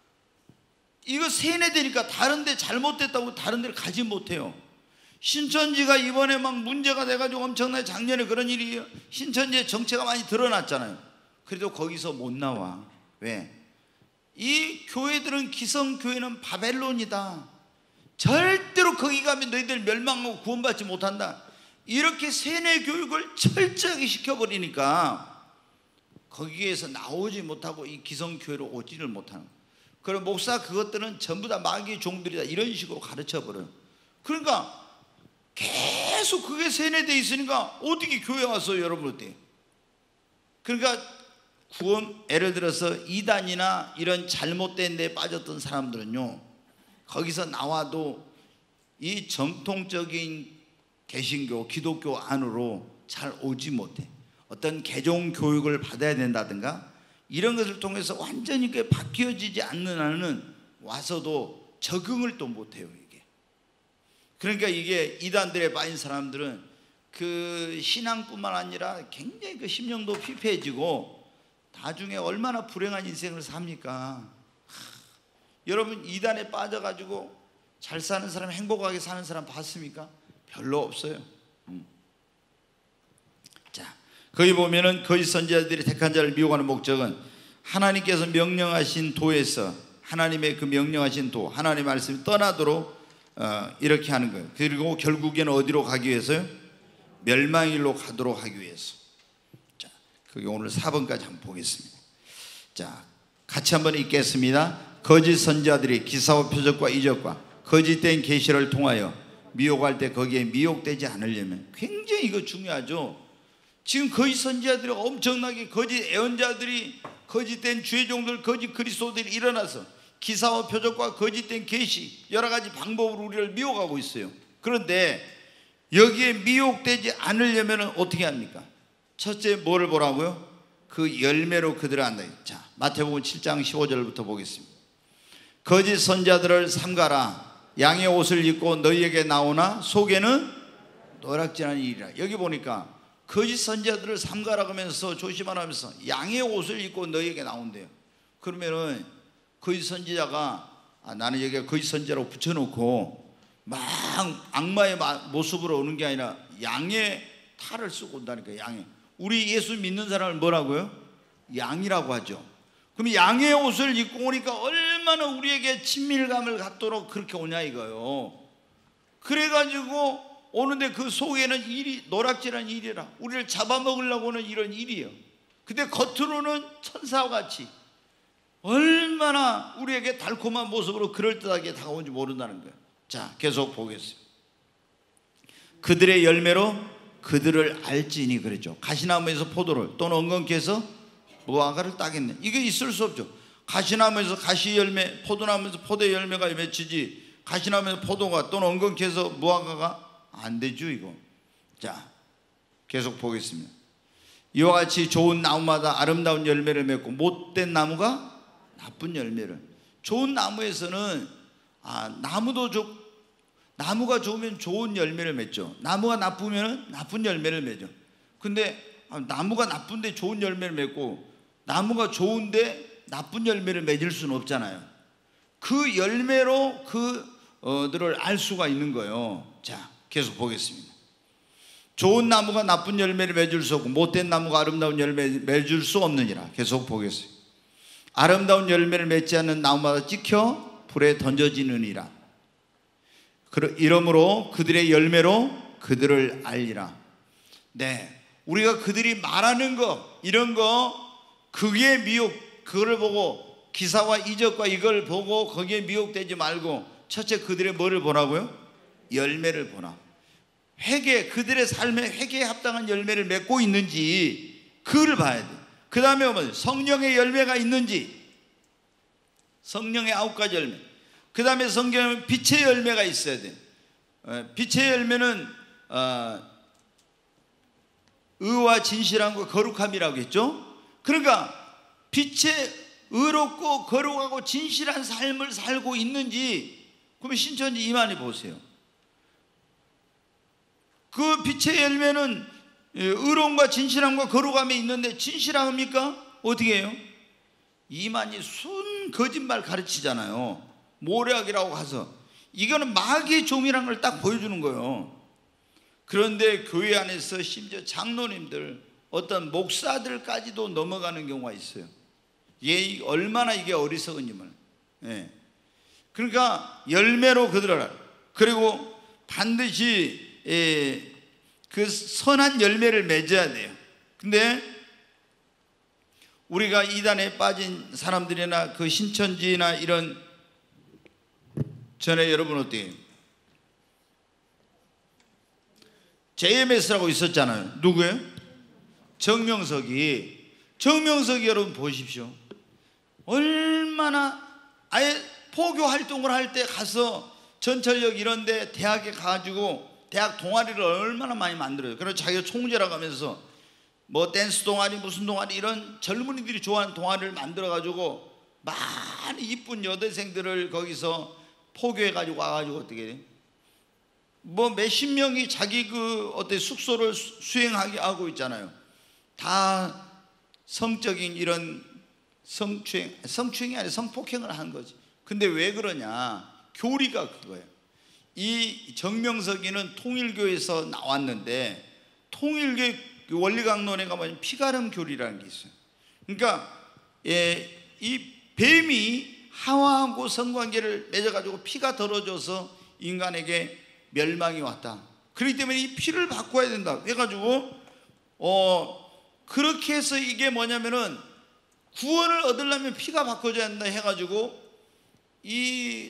이거 세뇌되니까 다른 데 잘못됐다고 다른 데를 가지 못해요. 신천지가 이번에 막 문제가 돼가지고 엄청나게 작년에 그런 일이, 신천지의 정체가 많이 드러났잖아요. 그래도 거기서 못 나와. 왜? 이 교회들은, 기성교회는 바벨론이다. 절대로 거기 가면 너희들 멸망하고 구원받지 못한다. 이렇게 세뇌 교육을 철저하게 시켜버리니까 거기에서 나오지 못하고 이 기성교회로 오지를 못하는 거예요. 그럼 목사 그것들은 전부 다 마귀의 종들이다, 이런 식으로 가르쳐버려요. 그러니까 계속 그게 세뇌되어 있으니까 어떻게 교회 와서 여러분 어때요? 그러니까 구원, 예를 들어서 이단이나 이런 잘못된 데에 빠졌던 사람들은요, 거기서 나와도 이 정통적인 개신교, 기독교 안으로 잘 오지 못해. 어떤 개종 교육을 받아야 된다든가 이런 것을 통해서 완전히 바뀌어지지 않는 한은 와서도 적응을 또 못해요, 이게. 그러니까 이게 이단들에 빠진 사람들은 그 신앙뿐만 아니라 굉장히 그 심령도 피폐해지고 나중에 얼마나 불행한 인생을 삽니까? 하, 여러분 이단에 빠져가지고 잘 사는 사람, 행복하게 사는 사람 봤습니까? 별로 없어요. 음. 자, 거기 보면은 거짓 선지자들이 택한 자를 미혹하는 목적은 하나님께서 명령하신 도에서, 하나님의 그 명령하신 도, 하나님의 말씀이 떠나도록 어, 이렇게 하는 거예요. 그리고 결국에는 어디로 가기 위해서요? 멸망일로 가도록 하기 위해서. 자, 그게 오늘 사 번까지 한번 보겠습니다. 자, 같이 한번 읽겠습니다. 거짓 선지자들이 기사와 표적과 이적과 거짓된 계시를 통하여 미혹할 때 거기에 미혹되지 않으려면 굉장히 이거 중요하죠. 지금 거짓 선지자들이 엄청나게 거짓 예언자들이 거짓된 주의 종들 거짓 그리스도들이 일어나서 기사와 표적과 거짓된 계시 여러 가지 방법으로 우리를 미혹하고 있어요. 그런데 여기에 미혹되지 않으려면 어떻게 합니까? 첫째 뭐를 보라고요? 그 열매로 그들을 안다. 자, 마태복음 칠 장 십오 절부터 보겠습니다. 거짓 선자들을 삼가라. 양의 옷을 입고 너희에게 나오나 속에는 노략질하는 일이라. 여기 보니까 거짓 선자들을 삼가라 하면서 조심하라면서 양의 옷을 입고 너희에게 나온대요. 그러면은 거짓 선지자가 아, 나는 여기가 거짓 선지자로 붙여놓고 막 악마의 모습으로 오는 게 아니라 양의 탈을 쓰고 온다니까. 양의, 우리 예수 믿는 사람을 뭐라고요? 양이라고 하죠. 그럼 양의 옷을 입고 오니까 얼마나 우리에게 친밀감을 갖도록 그렇게 오냐 이거요. 그래가지고 오는데 그 속에는 일이 노략질한 일이라 우리를 잡아먹으려고 하는 이런 일이에요. 근데 겉으로는 천사와 같이 얼마나 우리에게 달콤한 모습으로 그럴듯하게 다가온지 모른다는 거예요. 자, 계속 보겠습니다. 그들의 열매로 그들을 알지니 그랬죠. 가시나무에서 포도를 또는 엉겅퀴에서 무화과를 따겠네. 이게 있을 수 없죠. 가시나무에서 가시 열매, 포도나무에서 포도 열매가 맺히지 가시나무에서 포도가 또는 엉겅퀴에서 무화과가 안 되죠 이거. 자, 계속 보겠습니다. 이와 같이 좋은 나무마다 아름다운 열매를 맺고 못된 나무가 나쁜 열매를. 좋은 나무에서는 아, 나무도 좋, 나무가 좋으면 좋은 열매를 맺죠. 나무가 나쁘면 나쁜 열매를 맺죠. 근데 아, 나무가 나쁜데 좋은 열매를 맺고 나무가 좋은데 나쁜 열매를 맺을 수는 없잖아요. 그 열매로 그들을 알 수가 있는 거예요. 자, 계속 보겠습니다. 좋은 나무가 나쁜 열매를 맺을 수 없고 못된 나무가 아름다운 열매를 맺을 수 없느니라. 계속 보겠습니다. 아름다운 열매를 맺지 않는 나무마다 찍혀 불에 던져지느니라. 이러므로 그들의 열매로 그들을 알리라. 네, 우리가 그들이 말하는 거 이런 거 그게 미혹, 그걸 보고 기사와 이적과 이걸 보고 거기에 미혹되지 말고 첫째 그들의 뭐를 보라고요? 열매를 보라. 회개, 그들의 삶에 회개에 합당한 열매를 맺고 있는지 그걸 봐야 돼. 그 다음에 뭐 성령의 열매가 있는지, 성령의 아홉 가지 열매. 그 다음에 성경에 빛의 열매가 있어야 돼. 빛의 열매는 어, 의와 진실함과 거룩함이라고 했죠. 그러니까 빛의 의롭고 거룩하고 진실한 삶을 살고 있는지, 그러면 신천지 이만희 보세요. 그 빛의 열매는 의로움과 진실함과 거룩함이 있는데 진실합니까? 어떻게 해요? 이만희 순 거짓말 가르치잖아요. 모략이라고 가서. 이거는 마귀의 종이라는 걸 딱 보여주는 거예요. 그런데 교회 안에서 심지어 장로님들, 어떤 목사들까지도 넘어가는 경우가 있어요. 이게 얼마나 이게 어리석은지만. 예. 그러니까 열매로 그들을 알아. 그리고 반드시 예, 그 선한 열매를 맺어야 돼요. 근데 우리가 이단에 빠진 사람들이나 그 신천지나 이런, 전에 여러분 어때요? 제이엠에스라고 있었잖아요. 누구예요? 정명석이. 정명석이 여러분 보십시오. 얼마나 아예 포교 활동을 할 때 가서 전철역 이런 데 대학에 가가지고 대학 동아리를 얼마나 많이 만들어요. 그래서 자기가 총재라고 하면서 뭐 댄스 동아리 무슨 동아리 이런 젊은이들이 좋아하는 동아리를 만들어가지고 많이 이쁜 여대생들을 거기서 포교해가지고 와가지고 어떻게 뭐 몇십 명이 자기 그 어때 숙소를 수행하게 하고 있잖아요. 다 성적인 이런 성추행, 성추행이 아니라 성폭행을 한 거지. 근데 왜 그러냐? 교리가 그거예요. 이 정명석이는 통일교에서 나왔는데 통일교 원리강론에 가면 피가름 교리라는 게 있어요. 그러니까 예, 이 뱀이 하와하고 성관계를 맺어가지고 피가 더러져서 인간에게 멸망이 왔다. 그렇기 때문에 이 피를 바꿔야 된다 해가지고 어 그렇게 해서 이게 뭐냐면은 구원을 얻으려면 피가 바꿔줘야 한다 해가지고 이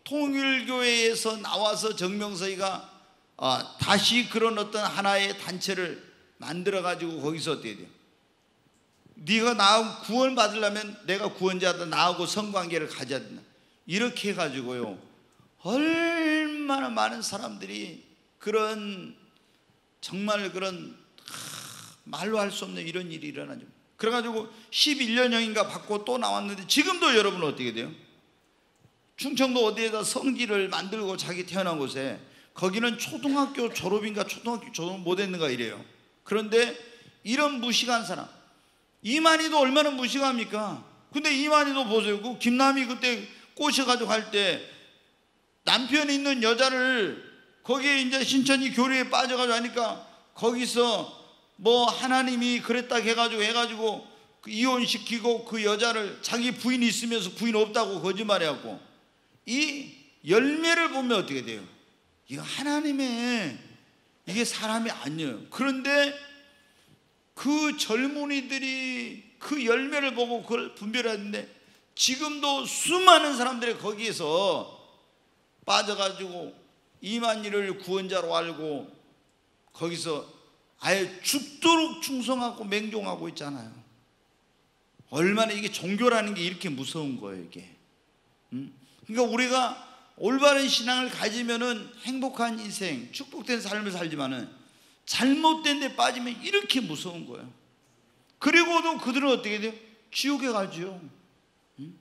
통일교회에서 나와서 정명석이가 아, 다시 그런 어떤 하나의 단체를 만들어 가지고 거기서 어떻게 돼요? 네가 나 구원 받으려면 내가 구원자다, 나하고 성관계를 가져야 된다. 이렇게 해가지고요, 얼마나 많은 사람들이 그런 정말 그런 하, 말로 할 수 없는 이런 일이 일어나죠. 그래가지고 십일 년형인가 받고 또 나왔는데 지금도 여러분 어떻게 돼요? 충청도 어디에다 성지를 만들고 자기 태어난 곳에 거기는 초등학교 졸업인가 초등학교 졸업 못했는가 이래요. 그런데 이런 무식한 사람, 이만희도 얼마나 무식합니까? 근데 이만희도 보세요. 그 김남희 그때 꼬셔가지고 갈 때 남편이 있는 여자를 거기에 이제 신천지 교류에 빠져가지고 하니까 거기서 뭐 하나님이 그랬다 해가지고 해가지고 그 이혼시키고 그 여자를 자기 부인이 있으면서 부인 없다고 거짓말해갖고 이 열매를 보면 어떻게 돼요? 이거 하나님의, 이게 사람이 아니에요. 그런데 그 젊은이들이 그 열매를 보고 그걸 분별하는데 지금도 수많은 사람들이 거기에서 빠져가지고 이만희를 구원자로 알고 거기서 아예 죽도록 충성하고 맹종하고 있잖아요. 얼마나 이게 종교라는 게 이렇게 무서운 거예요, 이게. 음? 그러니까 우리가 올바른 신앙을 가지면은 행복한 인생, 축복된 삶을 살지만은 잘못된 데 빠지면 이렇게 무서운 거예요. 그리고도 그들은 어떻게 돼요? 지옥에 가죠. 음?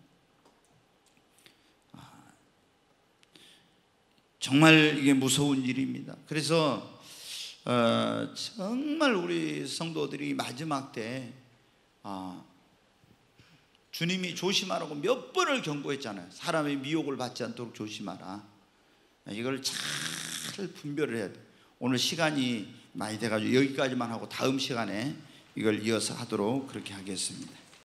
아, 정말 이게 무서운 일입니다. 그래서 어, 정말 우리 성도들이 마지막 때 어, 주님이 조심하라고 몇 번을 경고했잖아요. 사람의 미혹을 받지 않도록 조심하라. 이걸 잘 분별을 해야 돼. 오늘 시간이 많이 돼가지고 여기까지만 하고 다음 시간에 이걸 이어서 하도록 그렇게 하겠습니다.